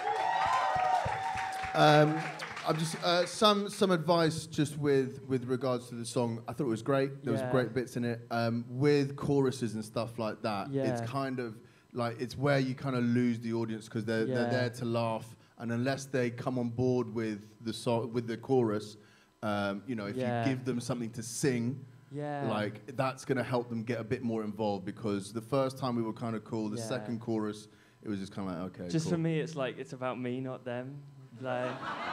I'm just some advice just with regards to the song. I thought it was great. There was great bits in it. With choruses and stuff like that, it's kind of like it's where you kind of lose the audience because they're there to laugh, and unless they come on board with the song with the chorus, if you give them something to sing. Yeah. Like, that's going to help them get a bit more involved, because the first time we were kind of cool, the second chorus, it was just kind of like, okay, just cool. For me, it's like, it's about me, not them. Like,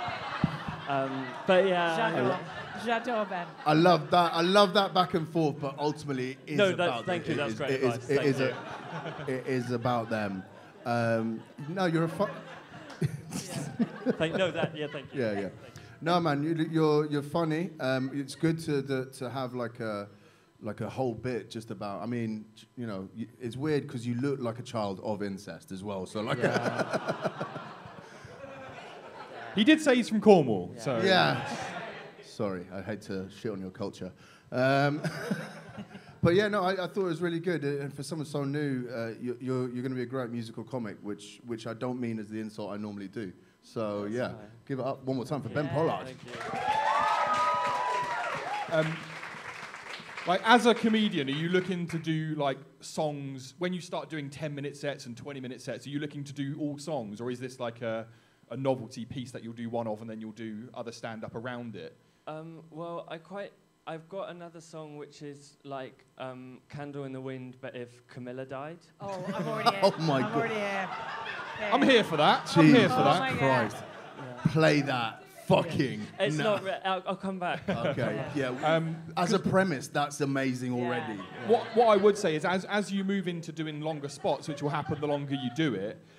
but yeah. J'adore, Ben. I love that back and forth, but ultimately it is about thank you, that's great advice. It is about them. No, you're a thank you. Yeah. No, man, you're funny. It's good to have like a whole bit just about. I mean, it's weird because you look like a child of incest as well. So like. Yeah. He did say he's from Cornwall. Yeah. So. Yeah. Sorry, I hate to shit on your culture. But yeah, no, I thought it was really good. And for someone so new, you're going to be a great musical comic, which I don't mean as the insult I normally do. So yeah, give it up one more time for Ben Pollard. Thank you. Like, as a comedian, are you looking to do like songs when you start doing 10-minute sets and 20-minute sets? Are you looking to do all songs, or is this like a novelty piece that you'll do one of and then you'll do other stand-up around it? Well, I've got another song which is like Candle in the Wind, but if Camilla died. Oh, I'm already here. Oh my God. Already here. Yeah. I'm here for that. Jesus I'm here for that. my Christ. God. Play that fucking. It's not. I'll come back. Okay. Yeah. As a premise, that's amazing already. What I would say is, as you move into doing longer spots, which will happen the longer you do it,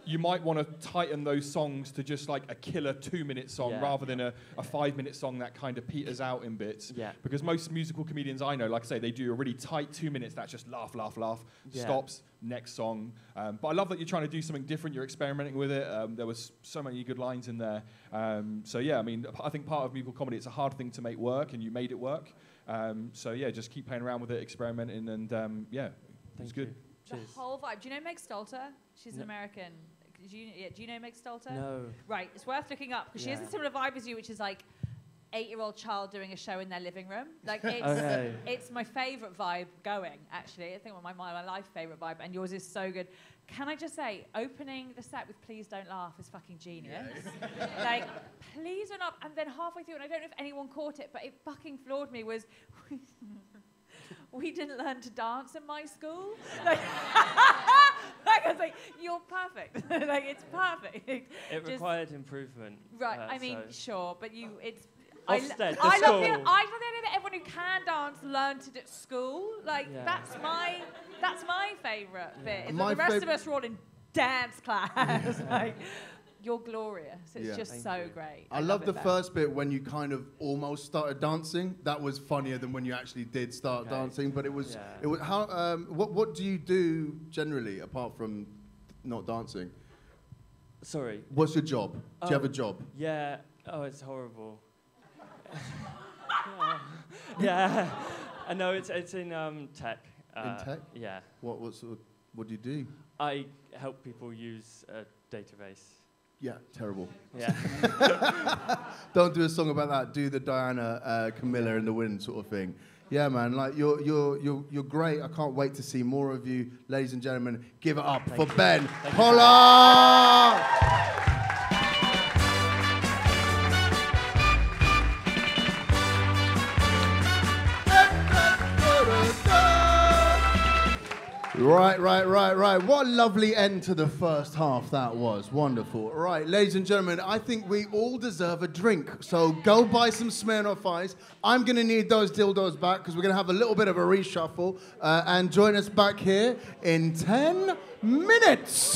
you might want to tighten those songs to just like a killer 2-minute song rather than a 5-minute song that kind of peters out in bits. Yeah. Because most musical comedians I know, like I say, they do a really tight 2 minutes that's just laugh, laugh, laugh, stops, next song. But I love that you're trying to do something different. You're experimenting with it. There was so many good lines in there. So yeah, I mean, I think part of musical comedy, it's a hard thing to make work, and you made it work. So yeah, just keep playing around with it, experimenting, and yeah, it's good. The whole vibe. Do you know Meg Stalter? She's an American. Do you know Meg Stalter? No. Right, it's worth looking up because she has a similar vibe as you, which is like 8-year-old child doing a show in their living room. Like it's my favourite vibe going. Actually, I think my life favourite vibe, and yours is so good. Can I just say, opening the set with "Please Don't Laugh" is fucking genius. Like, please don't laugh, and then halfway through, and I don't know if anyone caught it, but it fucking floored me. Was we didn't learn to dance in my school. Like, I was like, you're perfect. Like, it's perfect. It required improvement. Right, I mean, sure, but Ofsted, I love the idea that everyone who can dance learned it at school. Like, that's my favourite bit. Is that the rest of us were all in dance class. Like, you're glorious. It's just so great. I love the first bit when you kind of almost started dancing. That was funnier than when you actually did start dancing. But it was how. What do you do generally apart from not dancing? Sorry. What's your job? Do you have a job? Yeah. Oh, it's horrible. Yeah. I know it's in tech. In tech? Yeah. What do you do? I help people use a database. Yeah, terrible. Yeah. Don't do a song about that. Do the Diana, Camilla in the Wind sort of thing. Yeah, man. Like you're great. I can't wait to see more of you, ladies and gentlemen. Give it up for Ben Pollard. Right. What a lovely end to the first half that was. Wonderful. Right, ladies and gentlemen, I think we all deserve a drink. So go buy some Smirnoff Ice. I'm going to need those dildos back because we're going to have a little bit of a reshuffle. And join us back here in 10 minutes.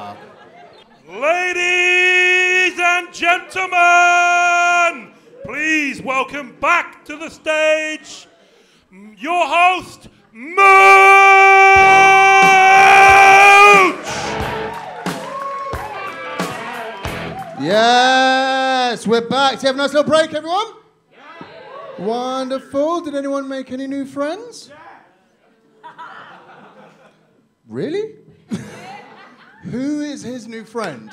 Ladies and gentlemen, please welcome back to the stage your host, Mooch! Yes, we're back. Did you have a nice little break, everyone? Yeah. Wonderful. Did anyone make any new friends? Yeah. Really? Who is his new friend?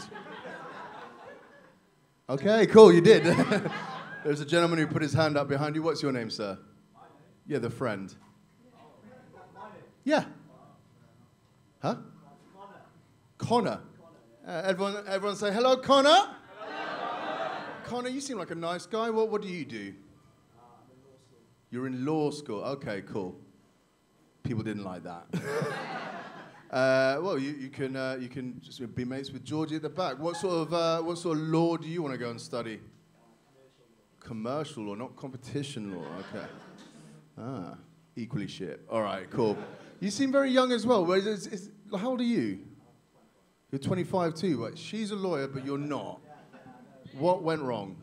Okay, cool, you did. There's a gentleman who put his hand up behind you. What's your name, sir? Yeah, the friend. Yeah. Huh? Connor. Everyone say hello, Connor. Hello. Connor, you seem like a nice guy. What do you do? I'm in law school. You're in law school. Okay, cool. People didn't like that. Well, you can just be mates with Georgie at the back. What sort of law do you want to go and study? Commercial law, not competition law. Okay. Equally shit. All right, cool. You seem very young as well. How old are you? You're 25 too, but she's a lawyer, but you're not. What went wrong?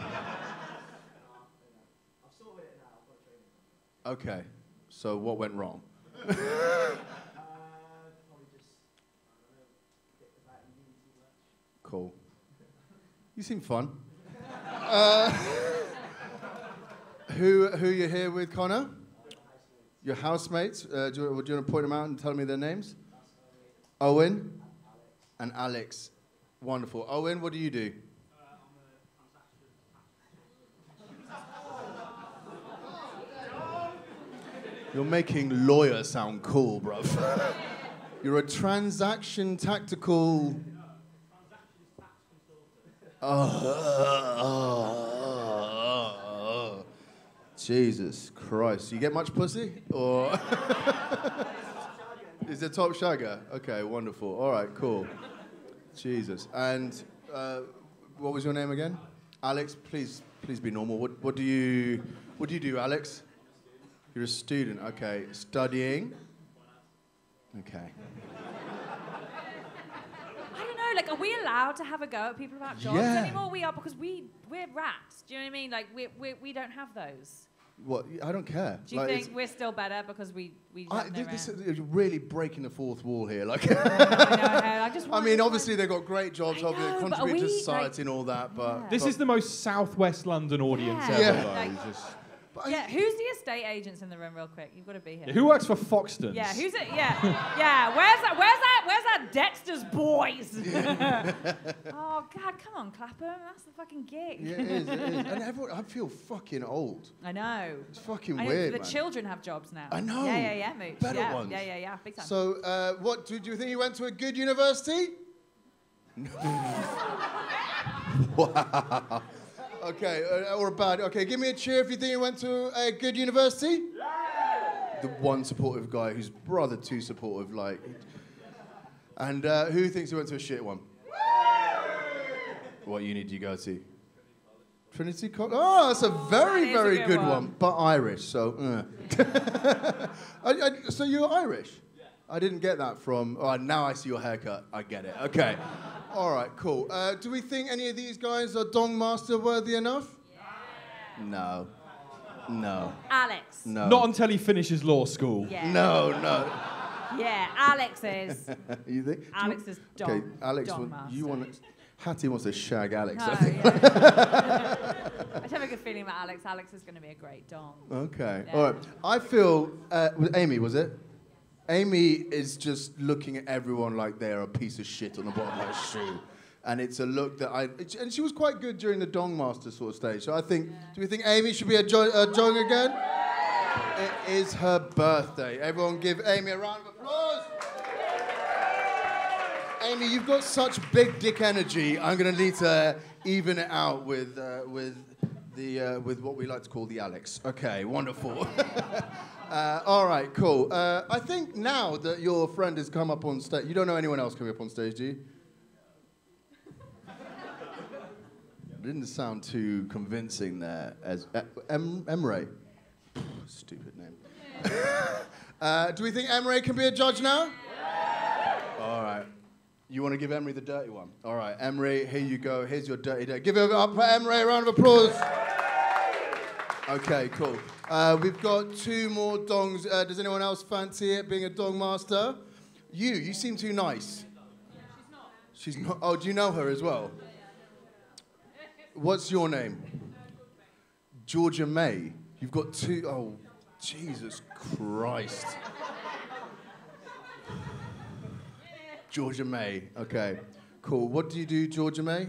Okay, so what went wrong? Cool. You seem fun. Who are you here with, Connor? Your housemates. Do you want to point them out and tell me their names? Owen and Alex. Wonderful. Owen, what do you do? You're making lawyer sound cool, bruv. You're a transaction tactical... Jesus Christ. You get much pussy? Or... Is it top shagger? Okay, wonderful. All right, cool. Jesus. And what was your name again? Alex, please be normal. What do you do, Alex? You're a student. Okay. Studying? Okay. I don't know, are we allowed to have a go at people about jobs anymore? We are, because we're rats. Do you know what I mean? Like, we don't have those. What? I don't care. Do you think we're still better because we have no this is really breaking the fourth wall here. Like, I just I mean, obviously they've got great jobs, obviously they contribute to society and all that, but... This is the most Southwest London audience ever, though. Who's the estate agents in the room, real quick? You've got to be here. Yeah, who works for Foxtons? Yeah, who's it? Yeah. Where's that Dexter's Boys? Oh God, come on, Clapham. That's the fucking gig. Yeah, it is. And everyone, I feel fucking old. I know. It's fucking I know, weird, the man. children have jobs now. I know. Yeah, Mooch. Better ones. Yeah, big time. So, what do you think you went to a good university? Wow. Okay, or a bad. Okay, give me a cheer if you think you went to a good university. Yeah. The one supportive guy who's rather too supportive, like. And who thinks he went to a shit one? What uni do you go to? Trinity College. Oh, that's a very, very good one. But Irish, so. So you're Irish? Yeah. I didn't get that from. Oh, now I see your haircut. I get it. Okay. All right, cool. Do we think any of these guys are Dong Master worthy enough? Yeah. No. Alex. No. Not until he finishes law school. Yeah. No. Yeah, Alex is. You think? Alex is Dong. Okay, Alex, Dong Master. you want to... Hattie wants to shag Alex. No, I think. yeah. I just have a good feeling about Alex. Alex is going to be a great Dong. Okay. Yeah. All right. I feel... with Amy, was it? Amy is just looking at everyone like they're a piece of shit on the bottom of her shoe. And it's a look that and she was quite good during the Dong Master sort of stage. So I think, do we think Amy should be a Dong again? It is her birthday. Everyone give Amy a round of applause. Amy, you've got such big dick energy. I'm going to need to even it out with what we like to call the Alex. Okay, wonderful. All right, cool. I think now that your friend has come up on stage, you don't know anyone else coming up on stage, do you? Didn't sound too convincing there. As Emre, stupid name. Do we think Emre can be a judge now? All right. You want to give Emre the dirty one? All right, Emre, here you go. Here's your dirty day. Give it up for Emre. A round of applause. Okay, cool. We've got two more dongs. Does anyone else fancy it, being a dong master? You seem too nice. She's not. Oh, do you know her as well? What's your name? Georgia May. You've got two. Oh, Jesus Christ. Georgia May. Okay, cool. What do you do, Georgia May?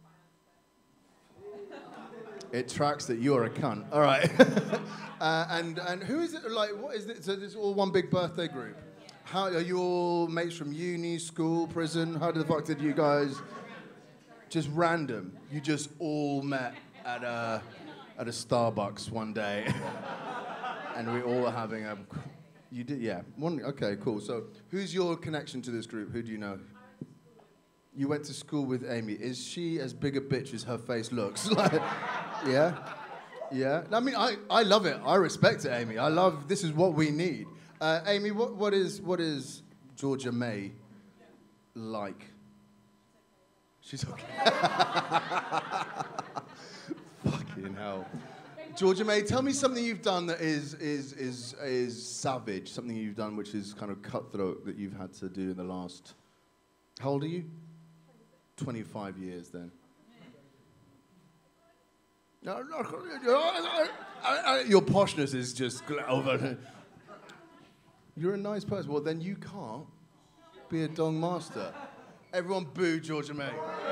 It tracks that you're a cunt. All right. And who is it? Like, what is it? So this is all one big birthday group. How are you all mates from uni, school, prison? How the fuck did you guys? Just random. You just all met at a Starbucks one day, and we all were having a. You did, yeah. Okay, cool. So, who's your connection to this group? Who do you know? You went to school with Amy. Is she as big a bitch as her face looks? Like, yeah. I mean, I love it. I respect it, Amy. I love. This is what we need. Amy, what is Georgia May like? She's okay. Fucking hell. Georgia May, tell me something you've done that is savage, something you've done which is kind of cutthroat that you've had to do in the last... How old are you? 25 years then. Your poshness is just over. You're a nice person. Well, then you can't be a dong master. Everyone boo Georgia May.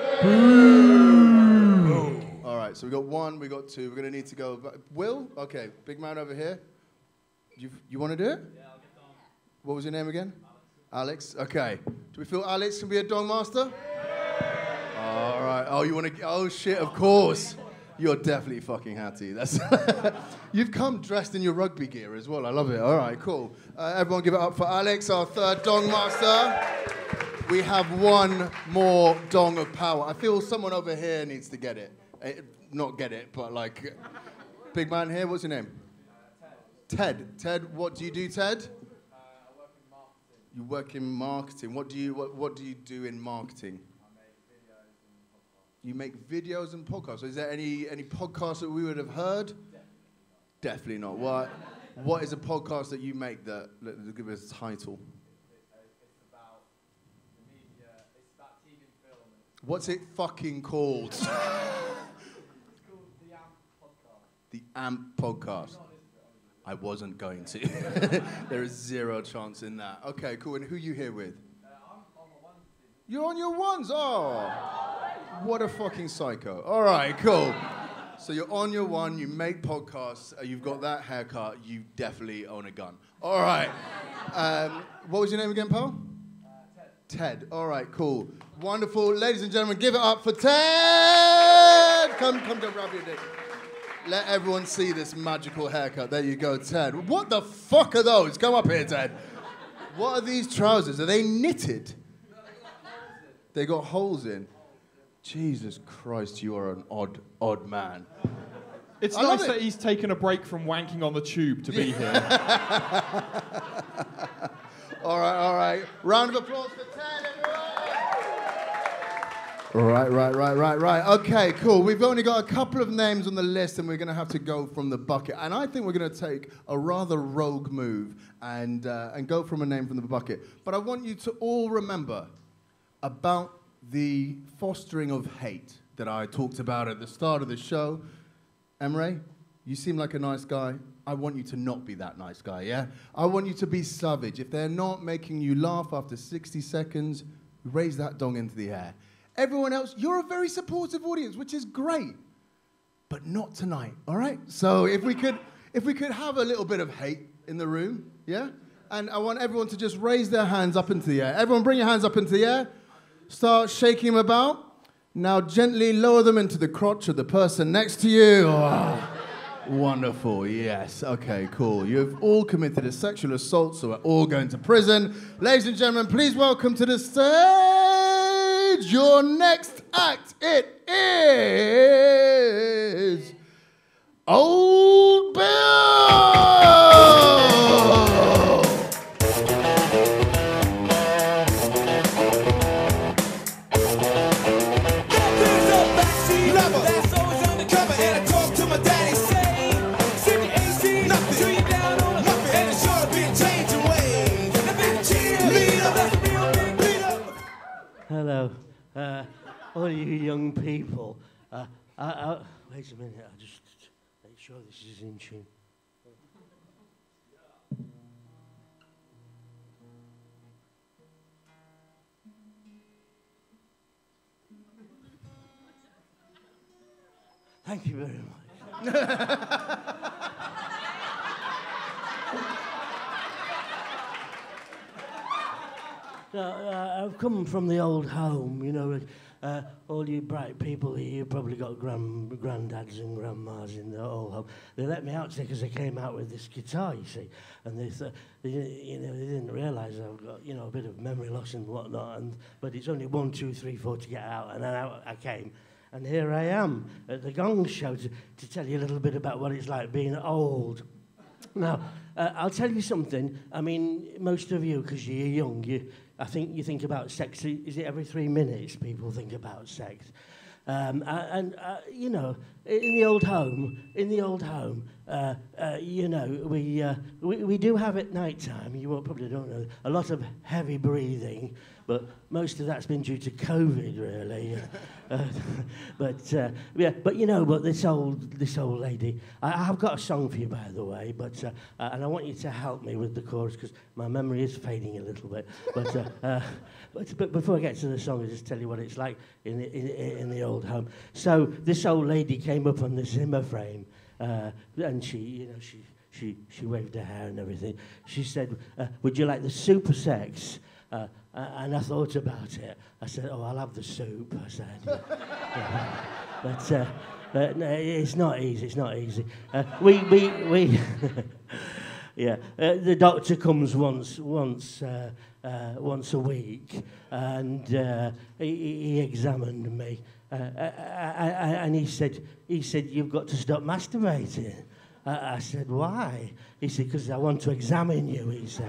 Boo! All right, so we got one, we got two. We're going to need to go. Will? Okay, big man over here. You want to do it? Yeah, I'll get dong. What was your name again? Alex. Okay. Do we feel Alex can be a dong master? Yeah. All right. Oh, you want to? Oh shit! Of course. You're definitely fucking Hattie. That's. You've come dressed in your rugby gear as well. I love it. All right, cool. Everyone, give it up for Alex, our third dong master. We have one more dong of power. I feel someone over here needs to get it. Not get it, but like, big man here. What's your name? Ted. Ted. What do you do, Ted? I work in marketing. You work in marketing. What do you do in marketing? I make You make videos and podcasts. Is there any podcasts that we would have heard? Definitely not. What is a podcast that you make that give us a title? It's about the media. It's about TV and film. What's it fucking called? It's called The AMP Podcast. The AMP Podcast. I wasn't going to. There is zero chance in that. Okay, cool. And who are you here with? I'm on my ones. You're on your ones? Oh. What a fucking psycho. All right, cool. So you're on your one, you make podcasts, you've got that haircut, you definitely own a gun. All right. What was your name again, pal? Ted. Ted. All right, cool. Wonderful. Ladies and gentlemen, give it up for Ted! Come to grab your dick. Let everyone see this magical haircut. There you go, Ted. What the fuck are those? Come up here, Ted. What are these trousers? Are they knitted? They got holes in. Jesus Christ, you are an odd man. It's nice that he's taken a break from wanking on the tube to be here. All right. Round of applause for Ted, everyone. Right. Okay, cool. We've only got a couple of names on the list, and we're going to have to go from the bucket. And I think we're going to take a rather rogue move and go from a name from the bucket. But I want you to all remember about the fostering of hate that I talked about at the start of the show. Emre, you seem like a nice guy. I want you to not be that nice guy, yeah? I want you to be savage. If they're not making you laugh after 60 seconds, raise that dong into the air. Everyone else, you're a very supportive audience, which is great, but not tonight, all right? So if we could have a little bit of hate in the room, yeah? And I want everyone to just raise their hands up into the air. Everyone bring your hands up into the air. Start shaking them about. Now gently lower them into the crotch of the person next to you. Oh, wonderful, yes. Okay, cool. You've all committed a sexual assault, so we're all going to prison. Ladies and gentlemen, please welcome to the stage your next act. It is Old Bill! Hello, all you young people. Wait a minute, I'll just make sure this is in tune. Thank you very much. I've come from the old home, you know. All you bright people here, you've probably got granddads and grandmas in the old home. They let me out because I came out with this guitar, you see, and they didn't realise I've got, a bit of memory loss and whatnot. But it's only 1, 2, 3, 4 to get out, and then out I came. And here I am at the Gong show to tell you a little bit about what it's like being old. Now, I'll tell you something. I mean, most of you, because you're young, I think you think about sex. Is it every 3 minutes people think about sex? In the old home, we do have at night time. You probably don't know a lot of heavy breathing, but most of that's been due to COVID, really. But this old lady. I've got a song for you, by the way, and I want you to help me with the chorus because my memory is fading a little bit. But before I get to the song, I'll just tell you what it's like in the old home. So this old lady came up on the Zimmer frame, and she waved her hair and everything. She said, "Would you like the super sex?" And I thought about it. I said, "Oh, I'll have the soup." I said, but no, it's not easy. It's not easy. We yeah. The doctor comes once a week, and he examined me, and he said, "You've got to stop masturbating." I said, "Why?" He said, "Because I want to examine you," he said.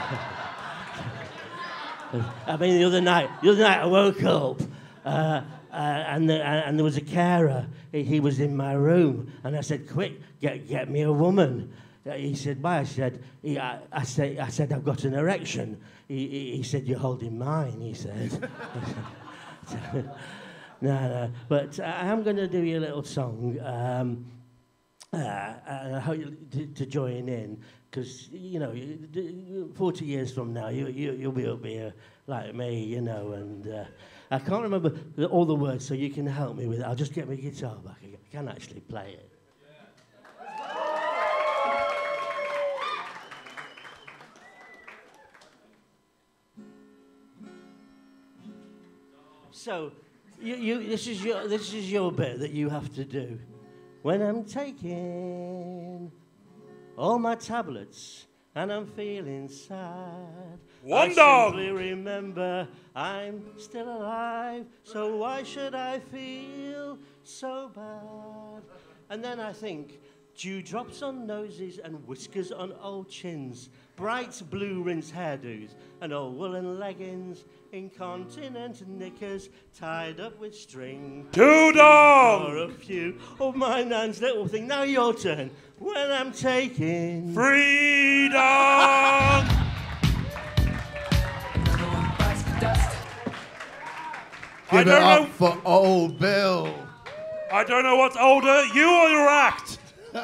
I mean, the other night I woke up, and there was a carer. He was in my room, and I said, "Quick, get me a woman." He said, "Why?" I said, "I've got an erection." He said, "You're holding mine," he said. No, but I am going to do you a little song. I hope you to join in, because 40 years from now you'll be up here like me, and I can't remember all the words, so you can help me with it. I'll just get my guitar back. I can actually play it. So, this is your bit that you have to do. When I'm taking all my tablets and I'm feeling sad, One I dog. simply remember I'm still alive. So why should I feel so bad? And then I think, dewdrops on noses and whiskers on old chins, bright blue rinse hairdos and old woolen leggings, incontinent knickers tied up with string. Doo-dong! For a few of my nan's little thing. Now your turn. When I'm taking freedom. Give it up for old Bill. I don't know what's older, you or your act.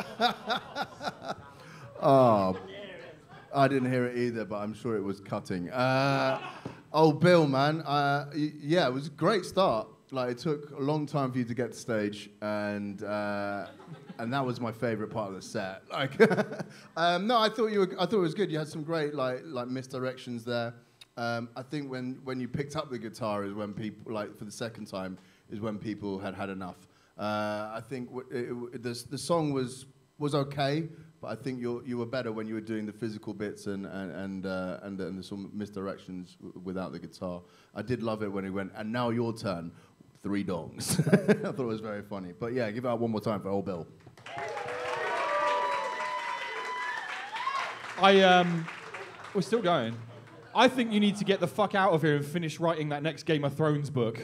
Oh, I didn't hear it either, but I'm sure it was cutting. Old Bill, man. Yeah, it was a great start. Like, it took a long time for you to get to stage, and that was my favourite part of the set. Like, no, I thought it was good. You had some great like misdirections there. I think when you picked up the guitar is when people, like, for the second time, is when people had enough. I think the song was okay, but I think you were better when you were doing the physical bits and the some misdirections without the guitar. I did love it when he went, "And now your turn, 3 dongs." I thought it was very funny. But yeah, give it up one more time for old Bill. We're still going. I think you need to get the fuck out of here and finish writing that next Game of Thrones book.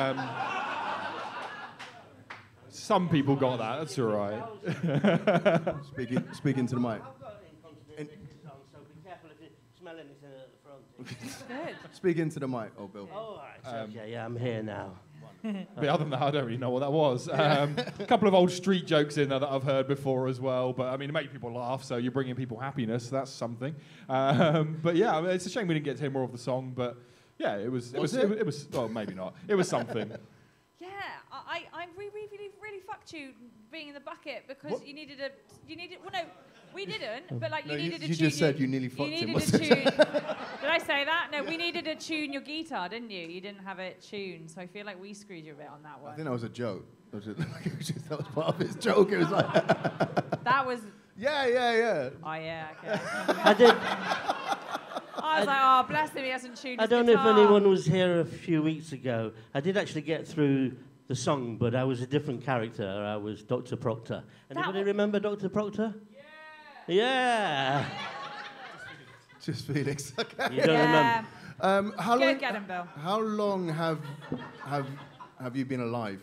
Some people got that. That's all right. Speaking to the mic. So be careful if you smell anything at the front. Good. Speak into the mic, old Bill. All right. Okay. Yeah, I'm here now. But other than that, I don't really know what that was. A couple of old street jokes in there that I've heard before as well. But I mean, it made people laugh, so you're bringing people happiness. That's something. But yeah, I mean, it's a shame we didn't get to hear more of the song. But yeah, it was. Well, maybe not. It was something. Yeah, I really fucked you being in the bucket because you needed. Well, no, we didn't. But like, you needed a tune. You just said you nearly fucked him. Did I say that? No, we needed to tune your guitar, didn't you? You didn't have it tuned, so I feel like we screwed you a bit on that one. I think that was a joke. That was part of his joke. It was like that was. Yeah. Oh yeah. Okay. I did. I was like, oh, bless him, he hasn't tuned his I don't know if guitar. anyone was here a few weeks ago. I did actually get through the song, but I was a different character. I was Dr. Proctor. Anybody remember Dr. Proctor? Yeah. Just Felix. Okay. You don't remember? How long? Get him, Bill. How long have you been alive?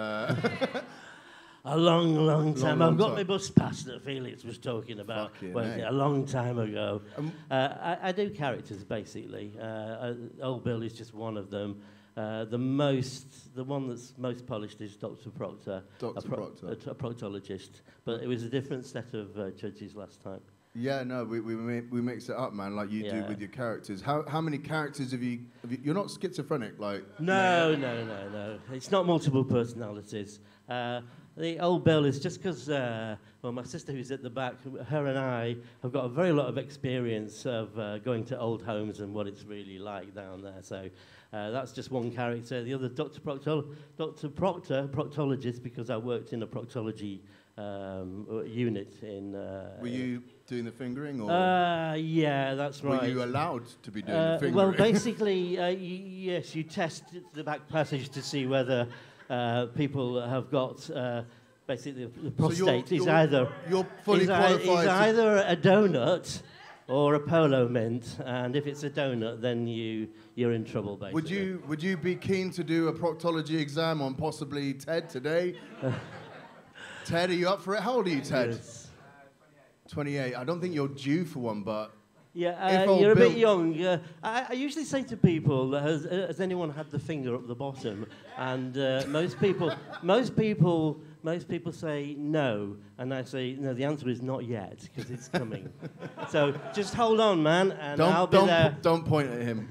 A long time. I've got time. my bus pass that Felix was talking about. A long time ago. I do characters, basically. Old Bill is just one of them. The one that's most polished is Dr. Proctor. A proctologist. But it was a different set of judges last time. Yeah, no, we mix it up, man, like you do with your characters. How many characters have you? You're not schizophrenic, like? No. It's not multiple personalities. The Old Bill is just because, my sister who's at the back, her and I have got a very lot of experience of going to old homes and what it's really like down there. So that's just one character. The other, Dr. Proctor, proctologist, because I worked in a proctology unit in... Were you doing the fingering? Or yeah, that's right. Were you allowed to be doing the fingering? Well, basically, yes, you test the back passage to see whether... people have got basically the prostate is either you're fully qualified. Is either a donut or a polo mint, and if it's a donut, then you're in trouble, basically. Would you be keen to do a proctology exam on possibly Ted today? Ted, are you up for it? How old are you, Ted? Yes. 28. I don't think you're due for one, but... Yeah, you're a bit young. I usually say to people, has anyone had the finger up the bottom? And most people say no, and I say no. The answer is not yet because it's coming. So just hold on, man, and I'll be there. Don't point at him.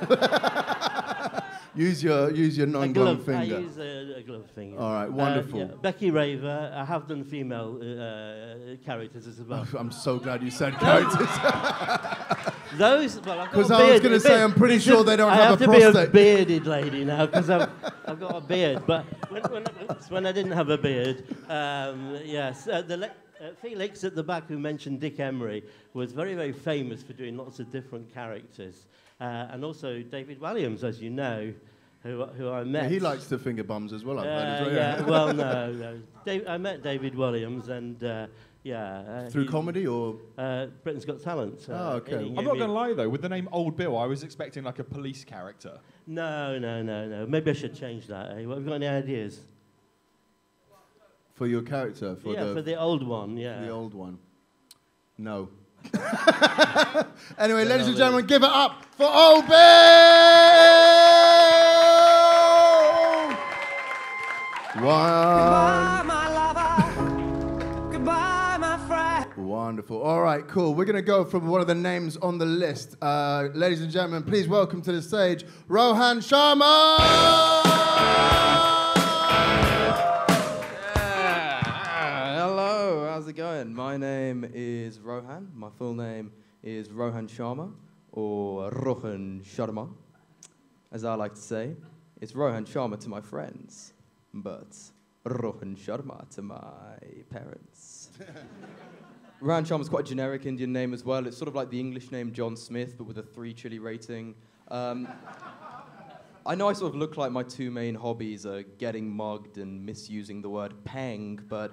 Use your non-glove finger. I use a glove finger. All right, wonderful. Yeah. Becky Raver. I have done female characters as well. I'm so glad you said characters. Those, well, I've got a beard. Because I was going to say, I'm pretty sure they don't have a prostate. I have to be a bearded lady now because I've got a beard. But when I didn't have a beard, yes, Felix at the back, who mentioned Dick Emery, was very, very famous for doing lots of different characters. And also David Williams, as you know, who I met. Yeah, he likes to finger bums as well, I've heard. Yeah, well, no. I met David Williams, and through comedy or Britain's Got Talent. Oh, okay. I'm not going to lie though. With the name Old Bill, I was expecting like a police character. No. Maybe I should change that. Have you got any ideas? For your character? For the old one, yeah. The old one. No. Anyway, ladies and gentlemen, give it up for Old Bill! Goodbye, my lover. Goodbye, my friend. Wonderful. All right, cool. We're going to go from one of the names on the list. Ladies and gentlemen, please welcome to the stage Rohan Sharma! Hello, how's it going? My name is Rohan. My full name is Rohan Sharma, or Rohan Sharma, as I like to say. It's Rohan Sharma to my friends, but Rohan Sharma to my parents. Rohan Sharma is quite a generic Indian name as well. It's sort of like the English name John Smith, but with a 3 chili rating. I know I sort of look like my 2 main hobbies are getting mugged and misusing the word pang, but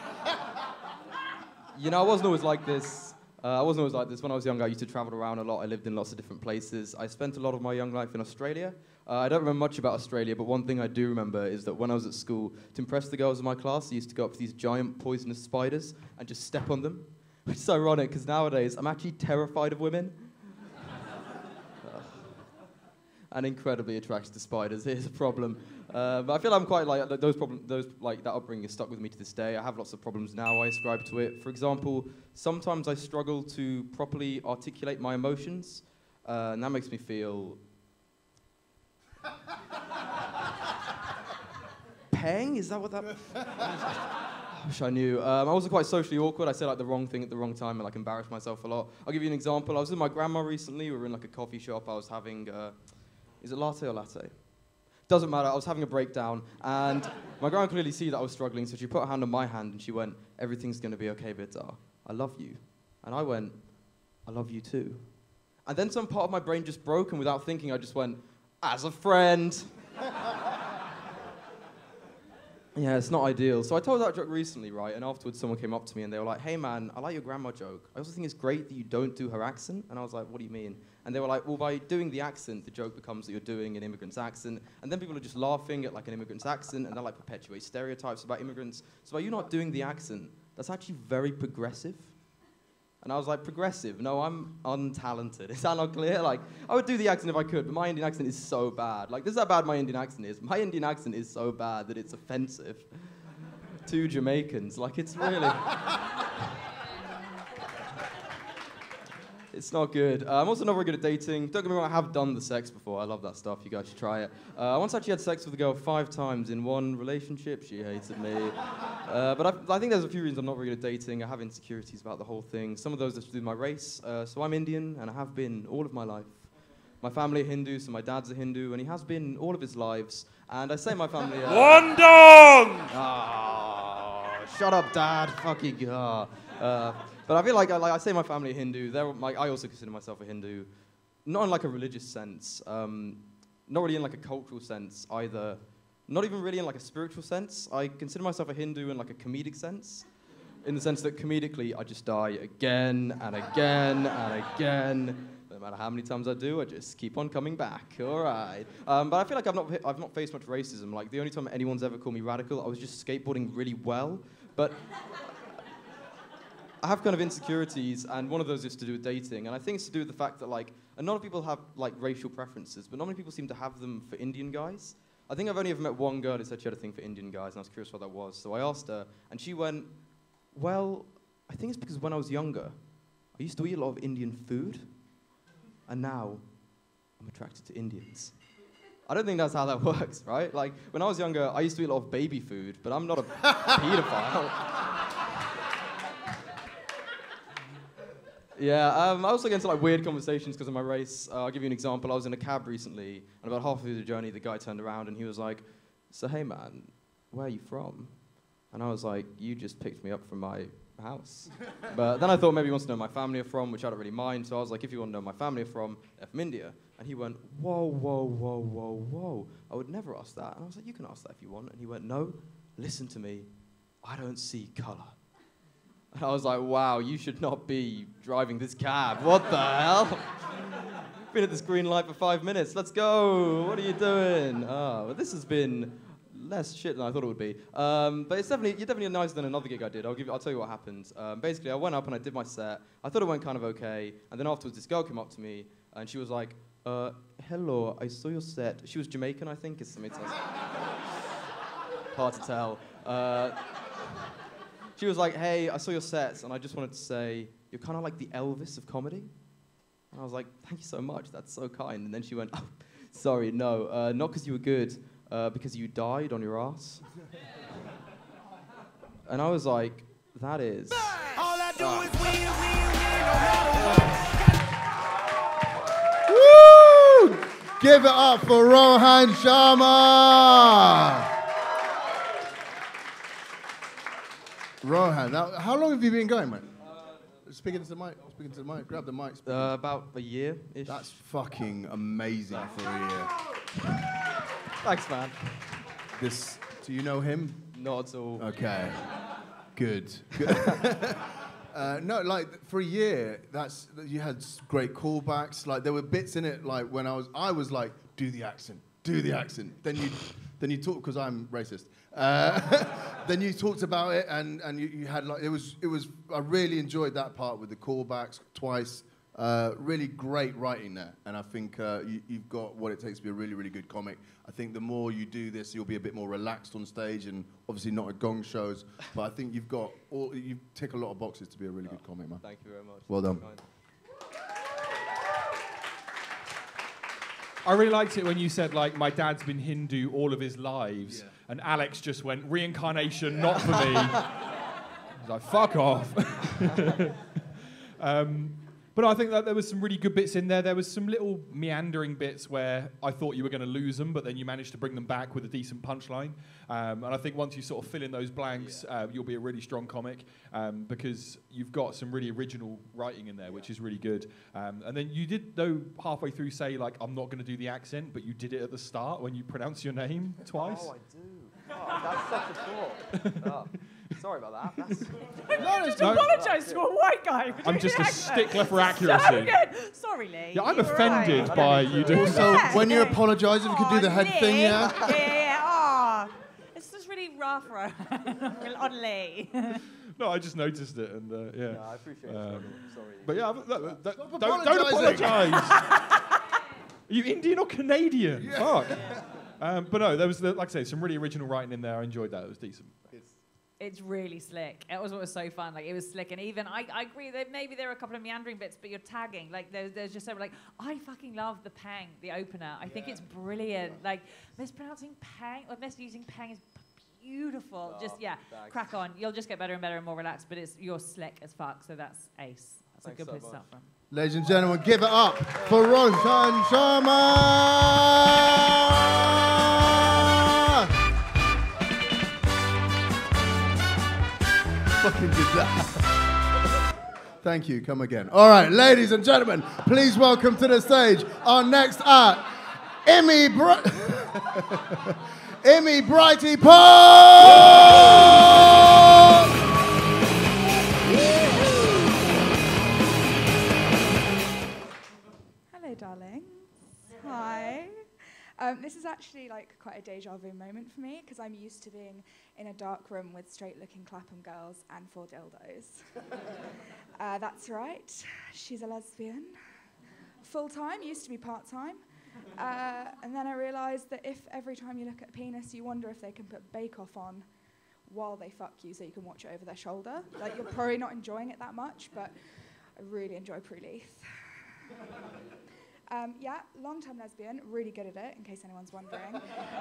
you know, I wasn't always like this. When I was younger, I used to travel around a lot. I lived in lots of different places. I spent a lot of my young life in Australia. I don't remember much about Australia, but one thing I do remember is that when I was at school, to impress the girls in my class, I used to go up to these giant poisonous spiders and just step on them. Which is ironic, because nowadays, I'm actually terrified of women. And incredibly attracted to spiders. Here's a problem. But I feel I'm quite like that upbringing is stuck with me to this day. I have lots of problems now. I ascribe to it. For example, sometimes I struggle to properly articulate my emotions, and that makes me feel. Pang? Is that what that? I wish I knew. I was quite socially awkward. I said like the wrong thing at the wrong time and like embarrassed myself a lot. I'll give you an example. I was with my grandma recently. We were in like a coffee shop. I was having. Is it latte or latte? Doesn't matter, I was having a breakdown, and my grandma clearly see that I was struggling, so she put her hand on my hand, and she went, "Everything's gonna be okay, Bita. I love you." And I went, "I love you too." And then some part of my brain just broke, and without thinking, I just went, "As a friend." Yeah, it's not ideal. So I told that joke recently, right? And afterwards, someone came up to me and they were like, "Hey man, I like your grandma joke. I also think it's great that you don't do her accent." And I was like, "What do you mean?" And they were like, "Well, by doing the accent, the joke becomes that you're doing an immigrant's accent." And then people are just laughing at like an immigrant's accent, and that like perpetuates stereotypes about immigrants. So by you not doing the accent, that's actually very progressive. And I was like, "Progressive? No, I'm untalented." Is that not clear? Like, I would do the accent if I could, but my Indian accent is so bad. Like, this is how bad my Indian accent is. My Indian accent is so bad that it's offensive to Jamaicans. Like, it's really... It's not good. I'm also not very good at dating. Don't get me wrong, I have done the sex before. I love that stuff. You guys should try it. I once actually had sex with a girl 5 times in one relationship. She hated me. But I think there's a few reasons I'm not very good at dating. I have insecurities about the whole thing. Some of those are to do with my race. So I'm Indian, and I have been all of my life. My family are Hindu, so my dad's a Hindu, and he has been all of his lives. And I say my family... Wandong! Oh, shut up, Dad. Fuck you. But I feel like I say my family are Hindu. I also consider myself a Hindu, not in like a religious sense, not really in like a cultural sense either, not even really in like a spiritual sense. I consider myself a Hindu in like a comedic sense. in the sense that comedically, I just die again and again and again. No matter how many times I do, I just keep on coming back. All right. But I feel like I've not faced much racism. Like, the only time anyone's ever called me radical, I was just skateboarding really well. But I have kind of insecurities, and one of those is to do with dating. And I think it's to do with the fact that, like, a lot of people have, like, racial preferences, but not many people seem to have them for Indian guys. I think I've only ever met one girl who said she had a thing for Indian guys, and I was curious what that was. So I asked her, and she went, well, I think it's because when I was younger, I used to eat a lot of Indian food, and now I'm attracted to Indians. I don't think that's how that works, right? Like, when I was younger, I used to eat a lot of baby food, but I'm not a pedophile. Yeah, I also get into like weird conversations because of my race. I'll give you an example. I was in a cab recently, and about halfway through the journey, the guy turned around and he was like, so hey man, where are you from? And I was like, you just picked me up from my house. But then I thought maybe he wants to know my family are from, which I don't really mind. So I was like, if you want to know my family are from, they're from India. And he went, whoa, whoa, whoa, whoa, whoa. I would never ask that. And I was like, you can ask that if you want. And he went, no, listen to me. I don't see color. And I was like, wow, you should not be driving this cab. What the hell? Been at this green light for 5 minutes. Let's go. What are you doing? Oh, well, this has been less shit than I thought it would be. But you're definitely nicer than another gig I did. I'll tell you what happened. Basically, I went up and I did my set. I thought it went kind of okay. And then afterwards, this girl came up to me and she was like, hello, I saw your set. She was Jamaican, I think. It's hard to tell. She was like, hey, I saw your sets, and I just wanted to say, you're kind of like the Elvis of comedy. And I was like, thank you so much, that's so kind. And then she went, oh, sorry, no, not because you were good, because you died on your ass. And I was like, that is... All I do is win, no matter what. Woo! Give it up for Rohan Sharma! Rohan, how long have you been going, man? Speaking to the mic, grab the mic. About a year-ish. That's fucking amazing for a year. Thanks, man. Do you know him? Not at all. Okay, good. No, like for a year, you had great callbacks. Like there were bits in it, like when I was like, do the accent. Then you talk because I'm racist. Then you talked about it, and you had like it was. I really enjoyed that part with the callbacks twice. Really great writing there, and I think you've got what it takes to be a really, really good comic. I think the more you do this, you'll be a bit more relaxed on stage, and obviously not at Gong shows. But I think you tick a lot of boxes to be a really good comic, man. Thank you very much. Well done. I really liked it when you said, like, my dad's been Hindu all of his lives, Yeah. and Alex just went, reincarnation, not for me. I was like, fuck off. But I think that there was some really good bits in there. There was some little meandering bits where I thought you were going to lose them, but then you managed to bring them back with a decent punchline. And I think once you sort of fill in those blanks, you'll be a really strong comic because you've got some really original writing in there, which is really good. And then you did, though, halfway through say, like, I'm not going to do the accent, but you did it at the start when you pronounce your name twice. Oh, I do. Oh, that's such a thought. Sorry about that. Just apologise to a white guy. For I'm doing just the a accent. stickler for accuracy. So good. Sorry, Lee. Yeah, I'm You were offended right. by you doing So that. when you apologise, if you could do the head thing, yeah? Yeah. Oh, it's just really rough on Lee. No, I just noticed it, and yeah. No, I appreciate it. Sorry. But yeah, don't apologising. apologise. Are you Indian or Canadian? Fuck. But no, there was, like I say, some really original writing in there. I enjoyed that. It was decent. It's really slick. It was what was so fun. Like, it was slick. And even, I agree that maybe there are a couple of meandering bits, but you're tagging. Like, there's just so, like, I fucking love the pang, the opener. I think it's brilliant. Like, mispronouncing pang, or misusing pang is beautiful. Just, crack on. You'll just get better and better and more relaxed, but you're slick as fuck, so that's ace. That's a good place to start from. Ladies and gentlemen, give it up for Roshan Sharma! Fucking did that. Thank you, come again. All right, ladies and gentlemen, please welcome to the stage our next act, Emmy Brighty Park! darlings. Hi. This is actually like quite a deja vu moment for me because I'm used to being in a dark room with straight-looking Clapham girls and 4 dildos. That's right. She's a lesbian. Full-time, used to be part-time. And then I realised that if every time you look at a penis, you wonder if they can put Bake Off on while they fuck you so you can watch it over their shoulder. Like, you're probably not enjoying it that much, but I really enjoy pre-Leith. Yeah, long-term lesbian, really good at it, in case anyone's wondering.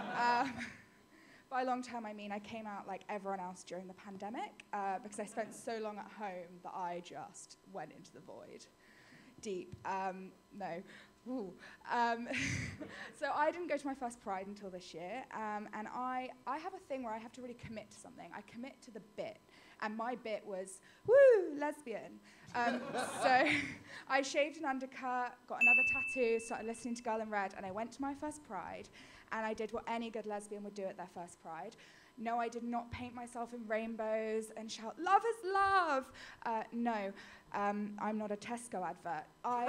By long-term, I mean I came out like everyone else during the pandemic because I spent so long at home that I just went into the void. Deep. No. Ooh. So I didn't go to my first Pride until this year, and I have a thing where I have to really commit to something. I commit to the bit, and my bit was, woo, lesbian. So I shaved an undercut, got another tattoo, started listening to Girl in Red, and I went to my first Pride, and I did what any good lesbian would do at their first Pride. No, I did not paint myself in rainbows and shout, love is love. No, I'm not a Tesco advert.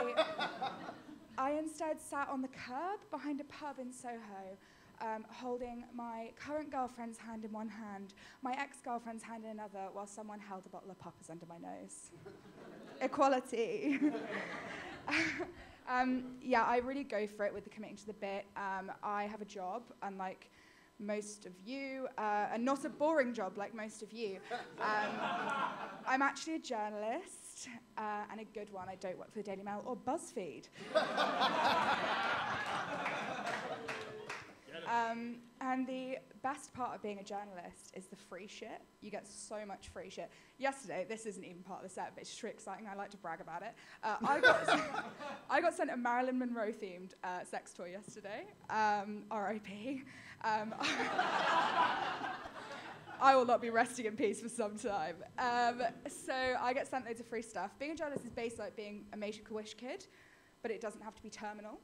I instead sat on the curb behind a pub in Soho, holding my current girlfriend's hand in one hand, my ex-girlfriend's hand in another, while someone held a bottle of Puppers under my nose. Equality. Yeah, I really go for it with the committing to the bit. I have a job, unlike most of you, and not a boring job like most of you. I'm actually a journalist, and a good one. I don't work for the Daily Mail or BuzzFeed. And the best part of being a journalist is the free shit. You get so much free shit. Yesterday, this isn't even part of the set, but it's just really exciting. I like to brag about it. I got sent a Marilyn Monroe themed sex toy yesterday. R.I.P. I will not be resting in peace for some time. So I get sent loads of free stuff. Being a journalist is basically like being a Make-A-Wish kid, but it doesn't have to be terminal.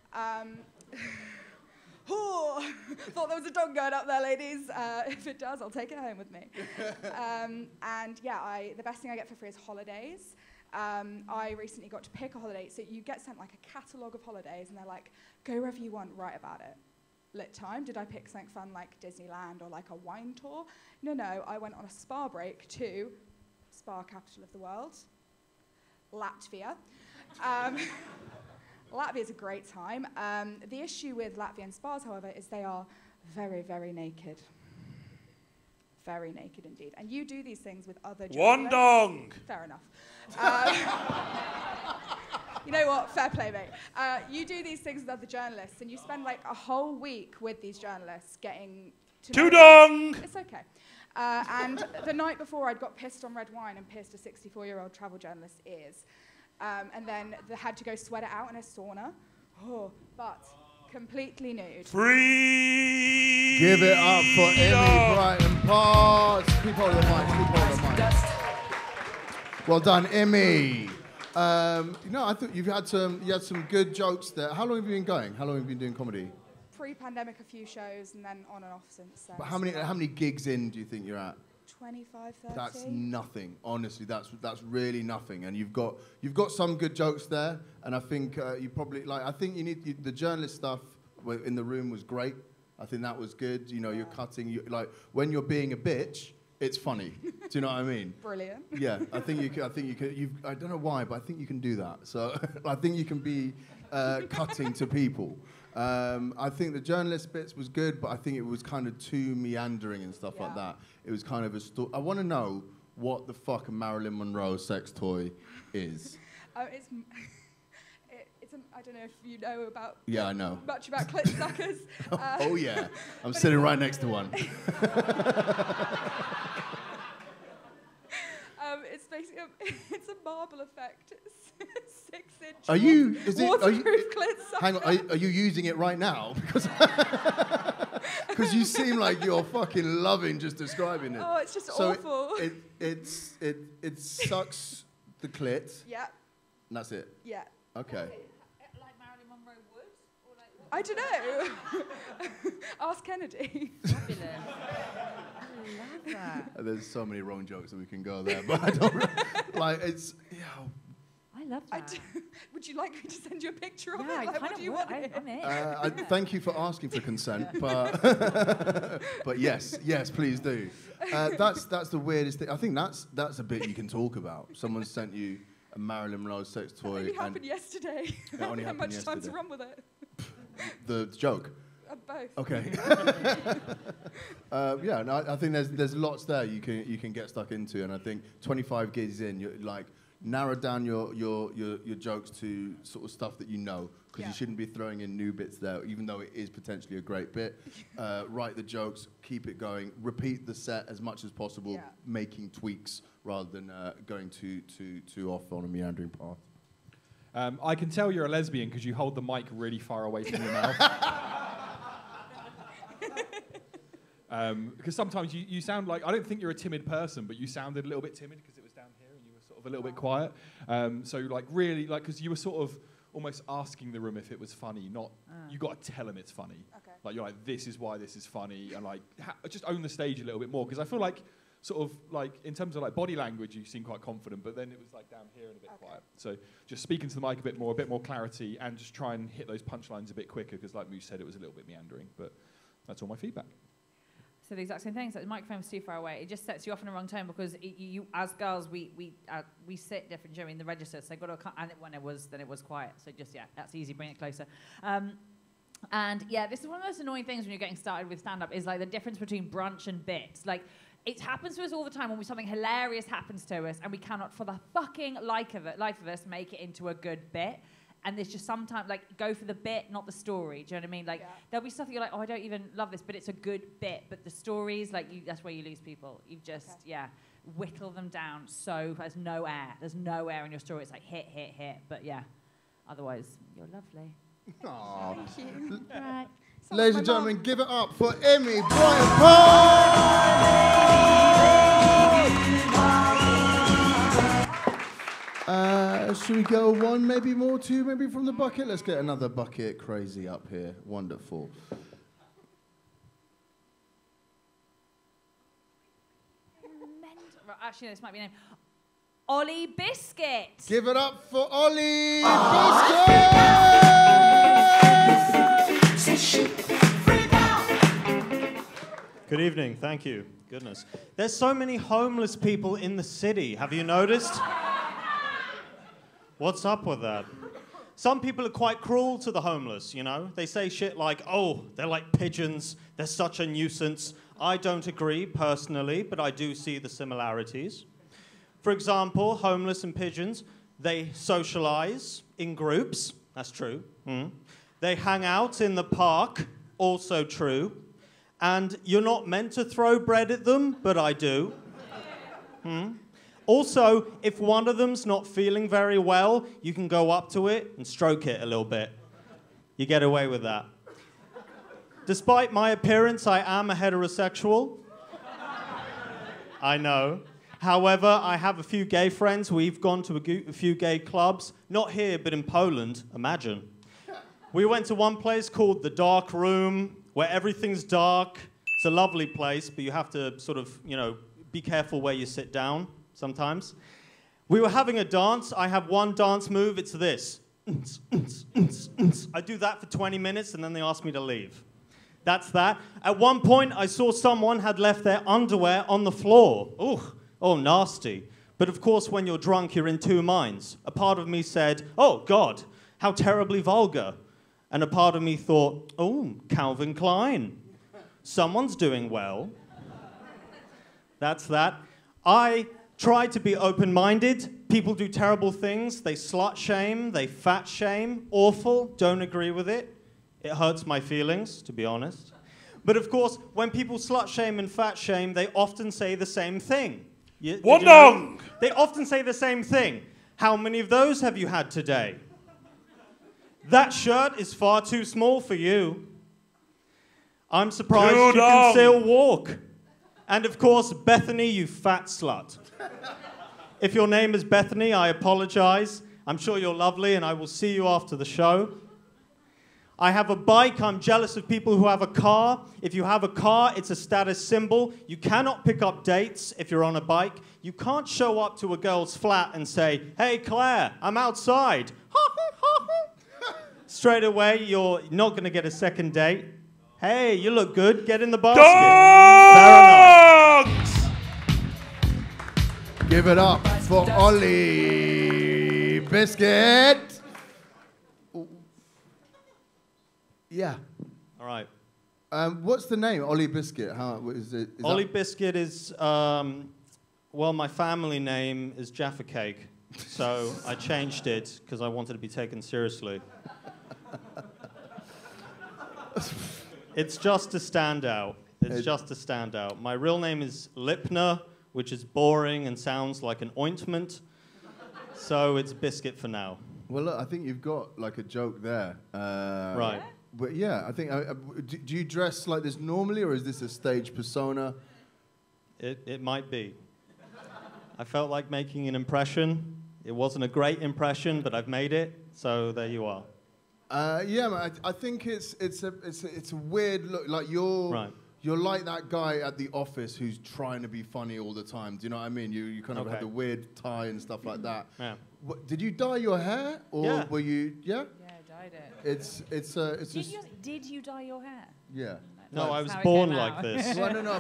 Thought there was a dog going up there, ladies. If it does, I'll take it home with me. And yeah, the best thing I get for free is holidays. I recently got to pick a holiday. So you get sent like a catalogue of holidays, and they're like, go wherever you want, write about it. Lit time. Did I pick something fun like Disneyland or like a wine tour? No, I went on a spa break to spa capital of the world, Latvia. Latvia is a great time. The issue with Latvian spas, however, is they are very, very naked. Very naked indeed. And you do these things with other journalists. Wandong! Fair enough. You know what? Fair play, mate. You do these things with other journalists, and you spend like a whole week with these journalists getting to know them. It's okay. And the night before, I'd got pissed on red wine and pierced a 64-year-old travel journalist's ears. And then they had to go sweat it out in a sauna. But completely nude. Free! Give it up for Emmy Brighton Parts. Keep hold of the mic, keep hold of the mic. Well done, Emmy. I thought you had some good jokes there. How long have you been going? How long have you been doing comedy? Pre-pandemic, a few shows, and then on and off since then. But how many gigs in do you think you're at? 25, 30. That's nothing. Honestly, that's really nothing. And you've got some good jokes there. And I think you probably I think you need the journalist stuff in the room was great. I think that was good. You know, you're cutting. When you're being a bitch, it's funny. Do you know what I mean? Brilliant. Yeah, I think you can. I don't know why, but I think you can do that. So I think you can be cutting to people. I think the journalist bits was good, but I think it was kind of too meandering and stuff like that. It was kind of a story. I want to know what the fuck a Marilyn Monroe sex toy is. I don't know if you know about. Yeah, I know. Much about clit suckers. Oh yeah, I'm sitting right next to one. It's basically it's a marble effect. It's 6-inch. Are you? Waterproof clit sucker. Hang on. Are you using it right now? Because you seem like you're fucking loving just describing it. Oh, it's just awful. It sucks the clit. Yeah. And that's it. Yeah. Okay. Like Marilyn Monroe would? Or like I don't know. Ask Kennedy. Fabulous. I love that. There's so many wrong jokes that we can go there, but I don't it's. I I love that. Would you like me to send you a picture of Yeah, it? I Like, what kind do you of want? would. I'm in. Thank you for asking for consent, but but yes, please do. That's the weirdest thing. I think that's a bit you can talk about. Someone sent you a Marilyn Monroe sex toy. It only happened yesterday. It only I haven't had happened much time to yesterday. run with it. The joke. Both. Okay. Yeah, no, I think there's lots there you can get stuck into, and I think 25 gigs in, you're like narrow down your jokes to sort of stuff that you know, because you shouldn't be throwing in new bits there, even though it is potentially a great bit. Write the jokes, keep it going, repeat the set as much as possible, making tweaks rather than going too off on a meandering path. I can tell you're a lesbian because you hold the mic really far away from your mouth. Because sometimes you sound like, I don't think you're a timid person, but you sounded a little bit timid because it was down here and you were sort of a little bit quiet. So like really, like, because you were sort of almost asking the room if it was funny, not, you got to tell them it's funny. Okay. Like you're like, this is why this is funny, and like, just own the stage a little bit more, because I feel like, sort of like, in terms of like body language, you seem quite confident, but then it was like down here and a bit quiet. So just speaking to the mic a bit more clarity, and just try and hit those punchlines a bit quicker, because like Moose said, it was a little bit meandering, but that's all my feedback. So the exact same thing. So the microphone's too far away. It just sets you off in the wrong tone, because you as girls we sit different during the register. So got to, and when it was quiet. So just that's easy. Bring it closer. And yeah, this is one of the most annoying things when you're getting started with stand-up, is like the difference between brunch and bits. Like, it happens to us all the time when something hilarious happens to us and we cannot, for the fucking life of us, make it into a good bit. And there's just sometimes, like, go for the bit, not the story. Do you know what I mean? Like, there'll be stuff that you're like, oh, I don't even love this, but it's a good bit. But the stories, like, that's where you lose people. You've just, whittle them down so there's no air. There's no air in your story. It's like hit. But yeah, otherwise, you're lovely. Aww. Thank you. Right. Ladies and gentlemen, give it up for Emmy Brighton. Should we go one, maybe more, two, maybe from the bucket? Let's get another bucket crazy up here. Wonderful. Actually, this might be a name. Ollie Biscuit. Give it up for Ollie Biscuit. Good evening, thank you. Goodness. There's so many homeless people in the city. Have you noticed? What's up with that? Some people are quite cruel to the homeless, you know? They say shit like, oh, they're like pigeons, they're such a nuisance. I don't agree personally, but I do see the similarities. For example, homeless and pigeons, they socialize in groups. That's true. They hang out in the park. Also true. And you're not meant to throw bread at them, but I do. Also, if one of them's not feeling very well, you can go up to it and stroke it a little bit. You get away with that. Despite my appearance, I am a heterosexual. I know. However, I have a few gay friends. We've gone to a few gay clubs. Not here, but in Poland. Imagine. We went to one place called The Dark Room, where everything's dark. It's a lovely place, but you have to sort of, you know, be careful where you sit down sometimes. We were having a dance. I have one dance move. It's this. I do that for 20 minutes, and then they ask me to leave. That's that. At one point, I saw someone had left their underwear on the floor. Ooh. Oh, nasty. But of course, when you're drunk, you're in two minds. A part of me said, oh, God, how terribly vulgar. And a part of me thought, oh, Calvin Klein. Someone's doing well. That's that. I try to be open-minded. People do terrible things. They slut shame. They fat shame. Awful. Don't agree with it. It hurts my feelings, to be honest. But of course, when people slut shame and fat shame, they often say the same thing. They often say the same thing. How many of those have you had today? That shirt is far too small for you. I'm surprised you can still walk. And of course, Bethany, you fat slut. If your name is Bethany, I apologize. I'm sure you're lovely, and I will see you after the show. I have a bike. I'm jealous of people who have a car. If you have a car, it's a status symbol. You cannot pick up dates if you're on a bike. You can't show up to a girl's flat and say, "Hey, Claire, I'm outside." Straight away, you're not going to get a second date. "Hey, you look good. Get in the basket." Fair enough. Give it up for Ollie Biscuit. Yeah. All right. What's the name? Ollie Biscuit. How is it? Is Ollie Biscuit is, well, my family name is Jaffa Cake, so I changed it because I wanted to be taken seriously. It's just a standout. It's just a standout. My real name is Lipner, which is boring and sounds like an ointment, so it's Biscuit for now. Well, look, I think you've got like a joke there. Right. But yeah, I think. Do you dress like this normally, or is this a stage persona? It might be. I felt like making an impression. It wasn't a great impression, but I've made it. So there you are. Yeah, man. I think it's a weird look. Like you're like that guy at the office who's trying to be funny all the time. Do you know what I mean? You kind of have the weird tie and stuff like that. Yeah. Did you dye your hair, or were you? Yeah. Yeah, I dyed it. It's just. Did you dye your hair? Yeah. No, I was born like this. Well, no,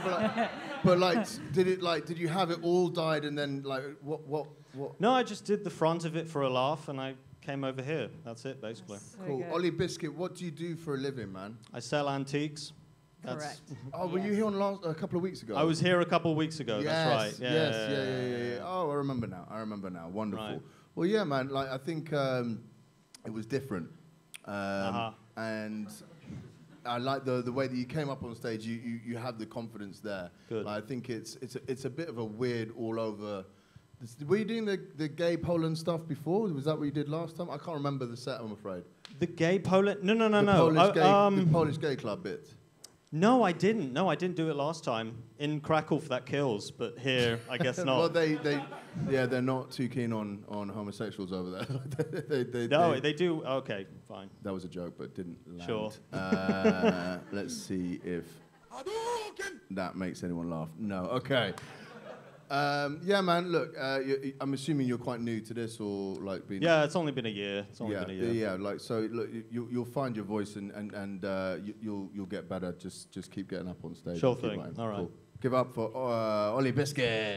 did you have it all dyed and then like what? No, I just did the front of it for a laugh, and I came over here. That's it, basically. So cool. good. Ollie Biscuit, what do you do for a living, man? I sell antiques. Correct. Oh, were you here on a couple of weeks ago? I was here a couple of weeks ago. Yes, that's right. Yeah. Oh, I remember now. Wonderful. Right. Well, yeah, man. Like I think it was different, and I like the way that you came up on stage. You have the confidence there. Good. Like, I think it's a bit of a weird all over. Were you doing the gay Poland stuff before? Was that what you did last time? I can't remember the set. I'm afraid. The gay Poland? No. The Polish gay club bit. No, I didn't. No, I didn't do it last time. In Krakow, that kills, but here, I guess not. Well, they're not too keen on homosexuals over there. they do. Okay, fine. That was a joke, but didn't land. Sure. Let's see if that makes anyone laugh. No. Okay. Yeah, man. Look, I'm assuming you're quite new to this, or like being. Yeah, it's only been a year. Yeah. Like, so look, you'll find your voice and you'll get better. Just keep getting up on stage. Sure thing. All right. Cool. Give up for Ollie Biscuit.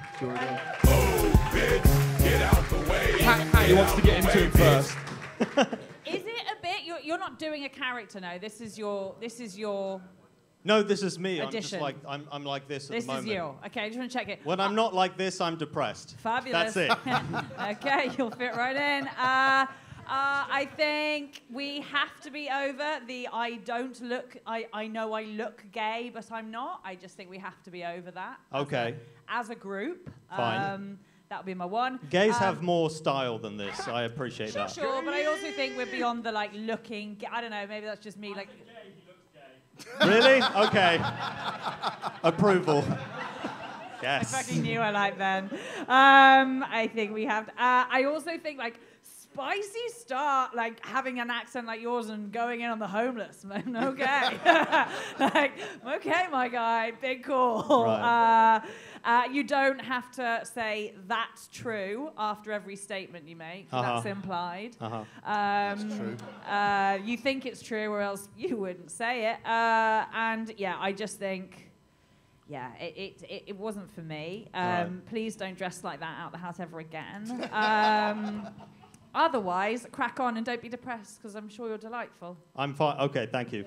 Get out the way. Patty wants to get into it first. Is it a bit? You're not doing a character now. This is your. No, this is me. Addition. I'm like this at the moment. This is you. Okay, I just want to check it. When I'm not like this, I'm depressed. Fabulous. That's it. Okay, you'll fit right in. I think we have to be over the I know I look gay, but I'm not. I just think we have to be over that. Okay. As a group. Fine. That would be my one. Gays have more style than this. I appreciate that. Sure, but I also think we're beyond the looking. I don't know. Maybe that's just me. Really? Okay. Approval. Yes. I fucking knew I liked Ben. I think we have. I also think spicy start having an accent like yours and going in on the homeless. Okay. Okay, my guy, big call. Right. You don't have to say that's true after every statement you make. That's implied. That's true. You think it's true, or else you wouldn't say it. And yeah, I just think. Yeah, it wasn't for me. Please don't dress like that out the house ever again. Otherwise, crack on and don't be depressed, because I'm sure you're delightful. I'm fine. Okay, thank you.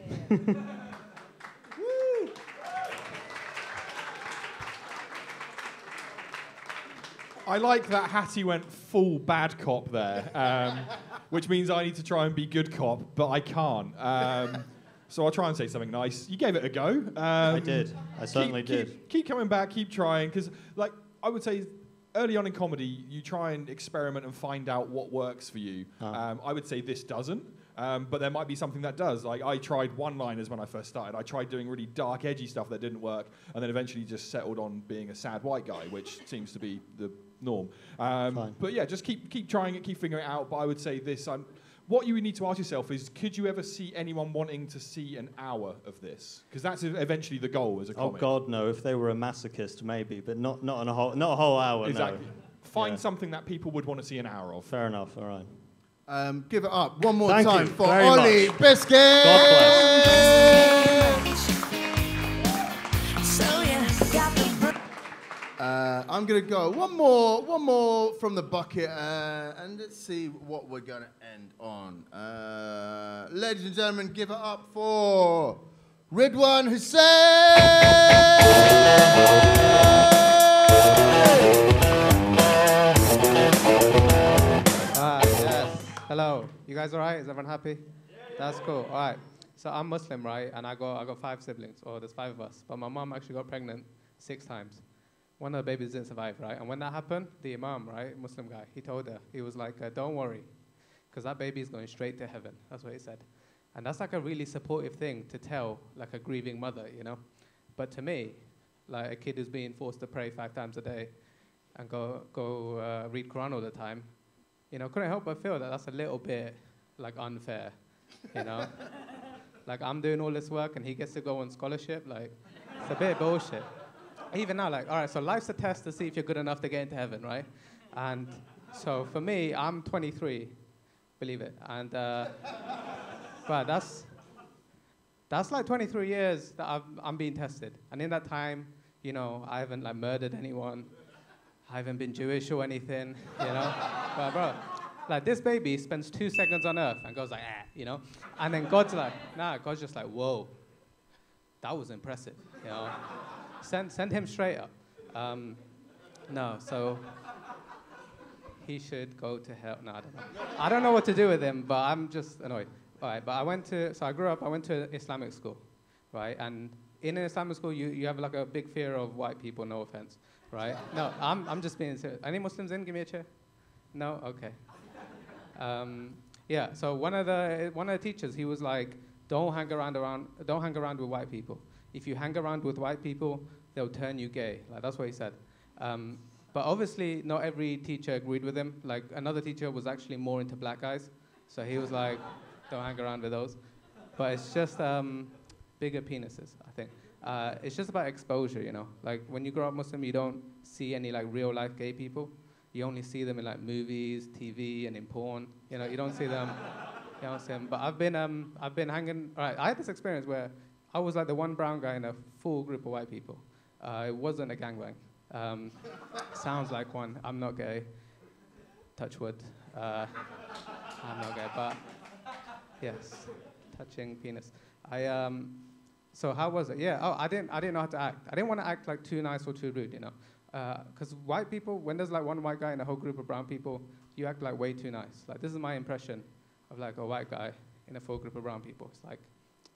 I like that Hattie went full bad cop there, which means I need to try and be good cop, but I can't. So I'll try and say something nice. You gave it a go. I did. I certainly did. Keep coming back, keep trying, because I would say early on in comedy, you try and experiment and find out what works for you. I would say this doesn't, but there might be something that does. I tried one-liners when I first started. I tried doing really dark, edgy stuff that didn't work, and then eventually just settled on being a sad white guy, which seems to be the norm. But yeah, just keep trying it, keep figuring it out. But I would say this, what you would need to ask yourself is, could you ever see anyone wanting to see an hour of this? Because that's eventually the goal as a Oh comic. God, no! If they were a masochist, maybe, but not a whole hour. Exactly. No. Find Yeah. something that people would want to see an hour of. Fair enough. All right. Give it up one more Thank time you for very Ollie much. Biscuit. God bless. I'm gonna go one more from the bucket, and let's see what we're gonna end on. Ladies and gentlemen, give it up for Ridwan Yes. Hello. You guys all right? Is everyone happy? That's cool. All right. So I'm Muslim, right? And I got 5 siblings, or there's 5 of us. But my mom actually got pregnant 6 times. One of the babies didn't survive, right? And when that happened, the imam, right, Muslim guy, he told her, he was like, don't worry, because that baby is going straight to heaven. That's what he said. And that's like a really supportive thing to tell, like a grieving mother, you know? But to me, like a kid who's being forced to pray 5 times a day and go read Quran all the time, you know, couldn't help but feel that that's a little bit, like, unfair, you know? Like, I'm doing all this work and he gets to go on scholarship, like, it's a bit bullshit. Even now, like, all right, so life's a test to see if you're good enough to get into heaven, right? And so for me, I'm 23, believe it. And, but that's like 23 years that I'm being tested. And in that time, you know, I haven't, like, murdered anyone. I haven't been Jewish or anything, you know? But, bro, like, this baby spends 2 seconds on earth and goes like, you know? And then God's like, nah, God's just like, whoa, that was impressive, you know? Send him straight up. No, so he should go to hell. No, I don't know. I don't know what to do with him, but I'm just annoyed. All right, but I went to Islamic school, right? And in an Islamic school, you have like a big fear of white people, no offense, right? No, I'm just being serious. Any Muslims in? Give me a chair. No? Okay. Yeah, so one of the teachers, he was like, don't hang around with white people. If you hang around with white people, they'll turn you gay. Like, that's what he said. But obviously, not every teacher agreed with him. Like, another teacher was actually more into black guys. So he was like, don't hang around with those. But it's just bigger penises, I think. It's just about exposure, you know? Like, when you grow up Muslim, you don't see any, like, real-life gay people. You only see them in, like, movies, TV, and in porn. You know, you don't see them. You don't see them. But I've been hanging... All right, I had this experience where I was like the one brown guy in a full group of white people. It wasn't a gangbang. Sounds like one. I'm not gay. Touch wood. I'm not gay, but yes, touching penis. So how was it? Yeah. Oh, I didn't know how to act. I didn't want to act like too nice or too rude, you know. Because white people, when there's like one white guy in a whole group of brown people, you act like way too nice. Like, this is my impression of like a white guy in a full group of brown people. It's like,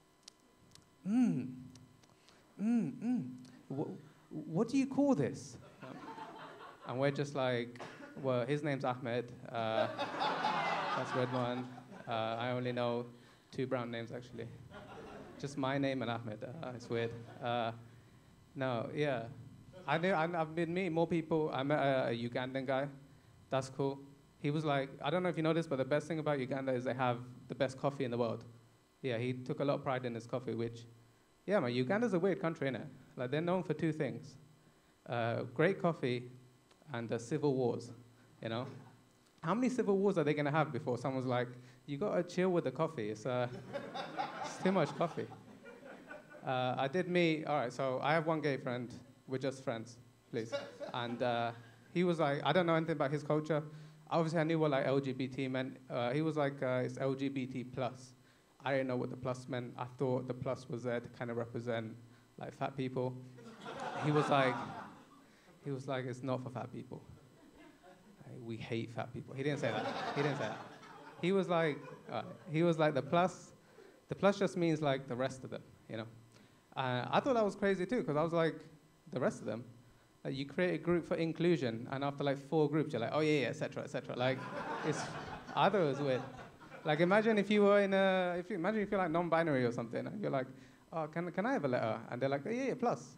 what do you call this? And we're just like, well, his name's Ahmed. That's red one. I only know 2 brown names, actually. Just my name and Ahmed. It's weird. No, yeah. I've been meeting more people. I met a Ugandan guy. That's cool. He was like, I don't know if you know this, but the best thing about Uganda is they have the best coffee in the world. Yeah, he took a lot of pride in his coffee, which, yeah, man, Uganda's a weird country, innit? Like, they're known for 2 things. Great coffee and civil wars, you know? How many civil wars are they going to have before someone's like, you got to chill with the coffee. It's too much coffee. I did meet, all right, so I have one gay friend. We're just friends, please. And he was like, I don't know anything about his culture. Obviously, I knew what like LGBT meant. He was like, it's LGBT plus. I didn't know what the plus meant. I thought the plus was there to kind of represent like fat people. He was like, it's not for fat people. We hate fat people. He didn't say that. He didn't say that. He was like the plus just means like the rest of them, you know. I thought that was crazy too, because I was like, the rest of them. Like, you create a group for inclusion, and after like 4 groups, you're like, oh yeah, et cetera, et cetera. Like, I thought it was weird. Like, imagine if you were imagine if you're like non-binary or something, and you're like, oh, can I have a letter? And they're like, oh, yeah, plus.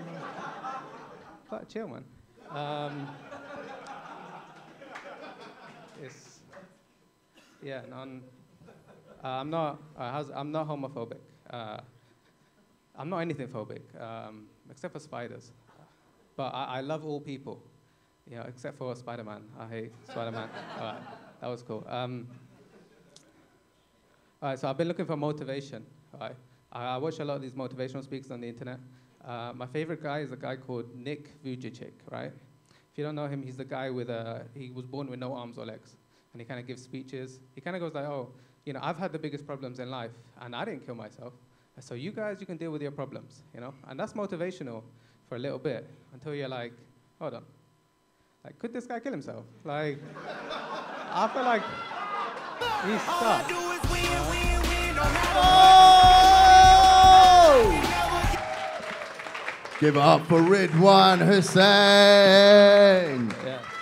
But chill, man. I'm not homophobic. I'm not anything phobic, except for spiders. But I love all people, you know, except for Spider-Man. I hate Spider-Man. All right, that was cool. All right, so I've been looking for motivation. All right, I watch a lot of these motivational speakers on the internet. My favorite guy is a guy called Nick Vujicic, right? If you don't know him, he's the guy with he was born with no arms or legs, and he kind of gives speeches. He kind of goes like, oh, you know, I've had the biggest problems in life, and I didn't kill myself. So you guys, you can deal with your problems, you know? And that's motivational for a little bit, until you're like, hold on. Like, could this guy kill himself? Like, I feel like he's stuck. Give it up for Ridwan Hussain.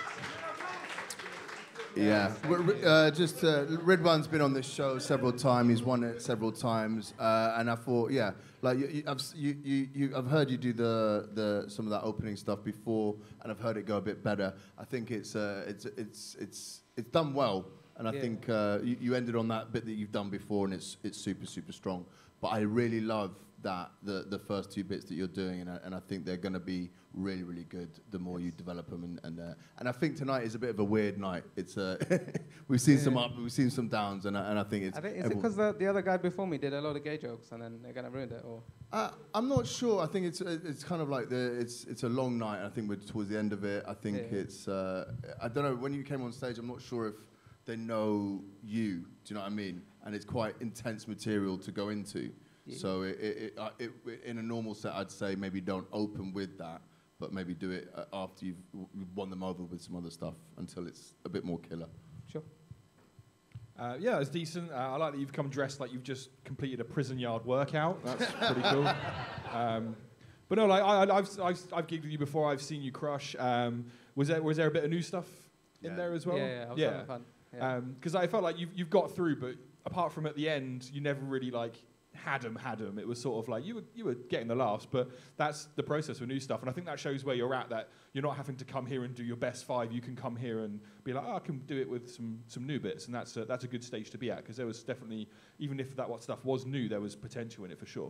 Yeah. Ridwan's been on this show several times. He's won it several times, and I thought, yeah, like I've heard you do some of that opening stuff before, and I've heard it go a bit better. I think it's done well, and I think you ended on that bit that you've done before, and it's super strong. But I really love that the first two bits that you're doing, and I think they're going to be really good the more you develop them, and I think tonight is a bit of a weird night. It's we've seen some up, we've seen some downs, and I think it's. Is it because the other guy before me did a lot of gay jokes and then they're gonna ruin it, or? I'm not sure. I think it's kind of like it's a long night. I think we're towards the end of it. I think it's I don't know, when you came on stage, I'm not sure if they know you. Do you know what I mean? And it's quite intense material to go into. Yeah. So in a normal set, I'd say maybe don't open with that, but maybe do it after you've won them over with some other stuff until it's a bit more killer. Sure. Yeah, it's decent. I like that you've come dressed like you've just completed a prison yard workout. That's pretty cool. But no, like I've gigged with you before. I've seen you crush. Was there a bit of new stuff in there as well? Yeah, I was having fun. Because I felt like you've got through, but apart from at the end, you never really like had 'em. It was sort of like you were getting the laughs, but that's the process with new stuff, and I think that shows where you're at. That you're not having to come here and do your best five. You can come here and be like, oh, I can do it with some new bits, and that's a good stage to be at, because there was definitely, even if what stuff was new, there was potential in it for sure.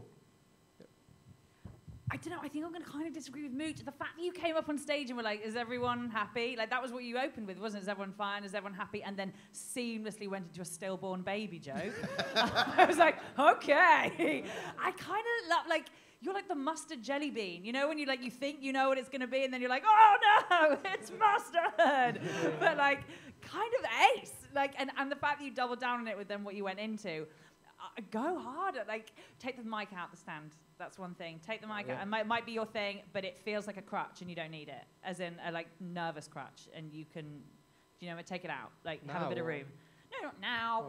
I don't know, I think I'm going to kind of disagree with Mooch. The fact that you came up on stage and were like, is everyone happy? Like, that was what you opened with, wasn't it? Is everyone fine? Is everyone happy? And then seamlessly went into a stillborn baby joke. I was like, okay. I kind of love, like, you're like the mustard jelly bean. You know, when you think you know what it's going to be, and then you're like, oh no, it's mustard. But like, kind of ace. Like, and the fact that you doubled down on it with then what you went into, go harder. Like, take the mic out the stand. That's one thing. Take the mic out. It might be your thing, but it feels like a crutch, and you don't need it. As in a like nervous crutch, and you can, you know, take it out. Like have a bit of room. No, not now.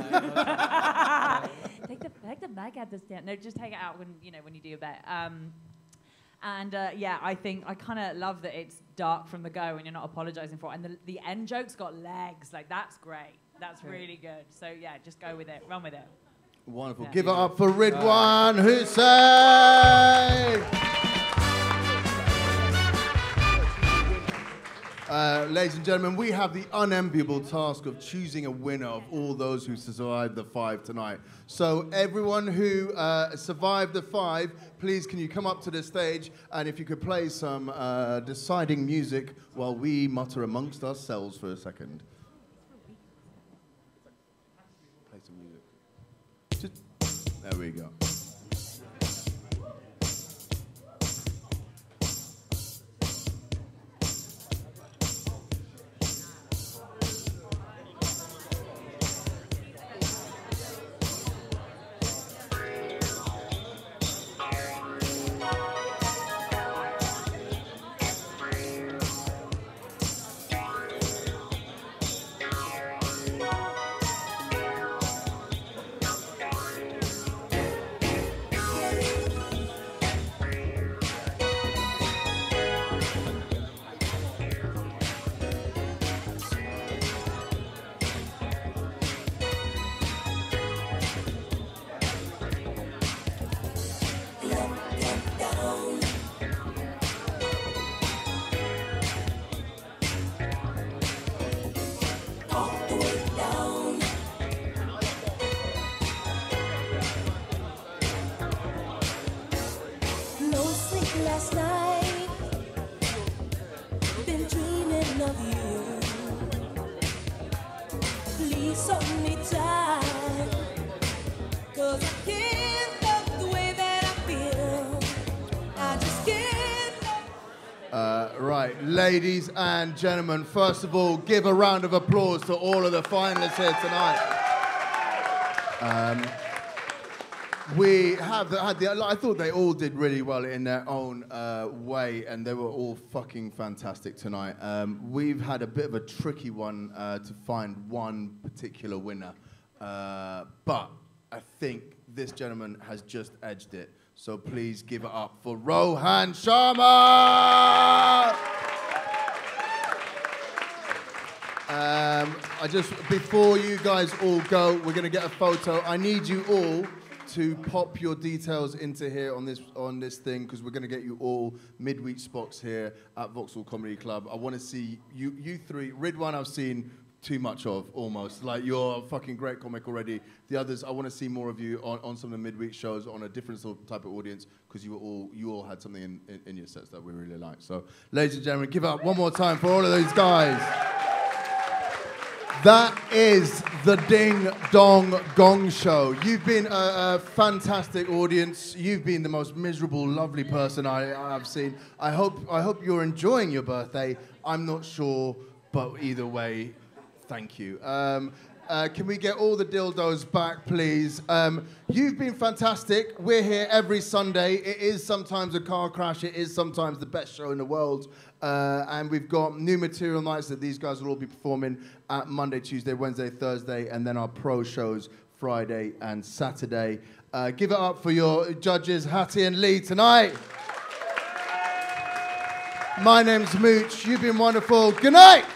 Take the mic out the stand. No, just take it out when you do your bit. Yeah, I think I kind of love that it's dark from the go, and you're not apologizing for it. And the end joke's got legs. Like, that's great. That's really good. So yeah, just go with it. Run with it. Wonderful. Yeah. Give it up for Ridwan Hussain. Ladies and gentlemen, we have the unenviable task of choosing a winner of all those who survived the 5 tonight. So everyone who survived the 5, please can you come up to the stage, and if you could play some deciding music while we mutter amongst ourselves for a second. Play some music. There we go. hold me tight, 'cause I can't love the way that I feel. I just can't. Right, ladies and gentlemen, first of all, give a round of applause to all of the finalists here tonight. We have had the. I thought they all did really well in their own way, and they were all fucking fantastic tonight. We've had a bit of a tricky one to find one particular winner, but I think this gentleman has just edged it. So please give it up for Rohan Sharma. Before you guys all go, we're going to get a photo. I need you all to pop your details into here on this thing, because we're going to get you all midweek spots here at Vauxhall Comedy Club. I want to see you three. Ridwan I've seen too much of, almost. Like, you're a fucking great comic already. The others, I want to see more of you on some of the midweek shows on a different sort of type of audience, because you all had something in your sets that we really like. So, ladies and gentlemen, give it up one more time for all of these guys. That is the Ding Dong Gong Show. You've been a fantastic audience. You've been the most miserable, lovely person I've seen. I hope you're enjoying your birthday. I'm not sure, but either way, thank you. Can we get all the dildos back, please? You've been fantastic. We're here every Sunday. It is sometimes a car crash. It is sometimes the best show in the world. And we've got new material nights that these guys will all be performing at Monday, Tuesday, Wednesday, Thursday, and then our pro shows Friday and Saturday. Give it up for your judges, Hattie and Lee, tonight. My name's Mooch. You've been wonderful. Good night.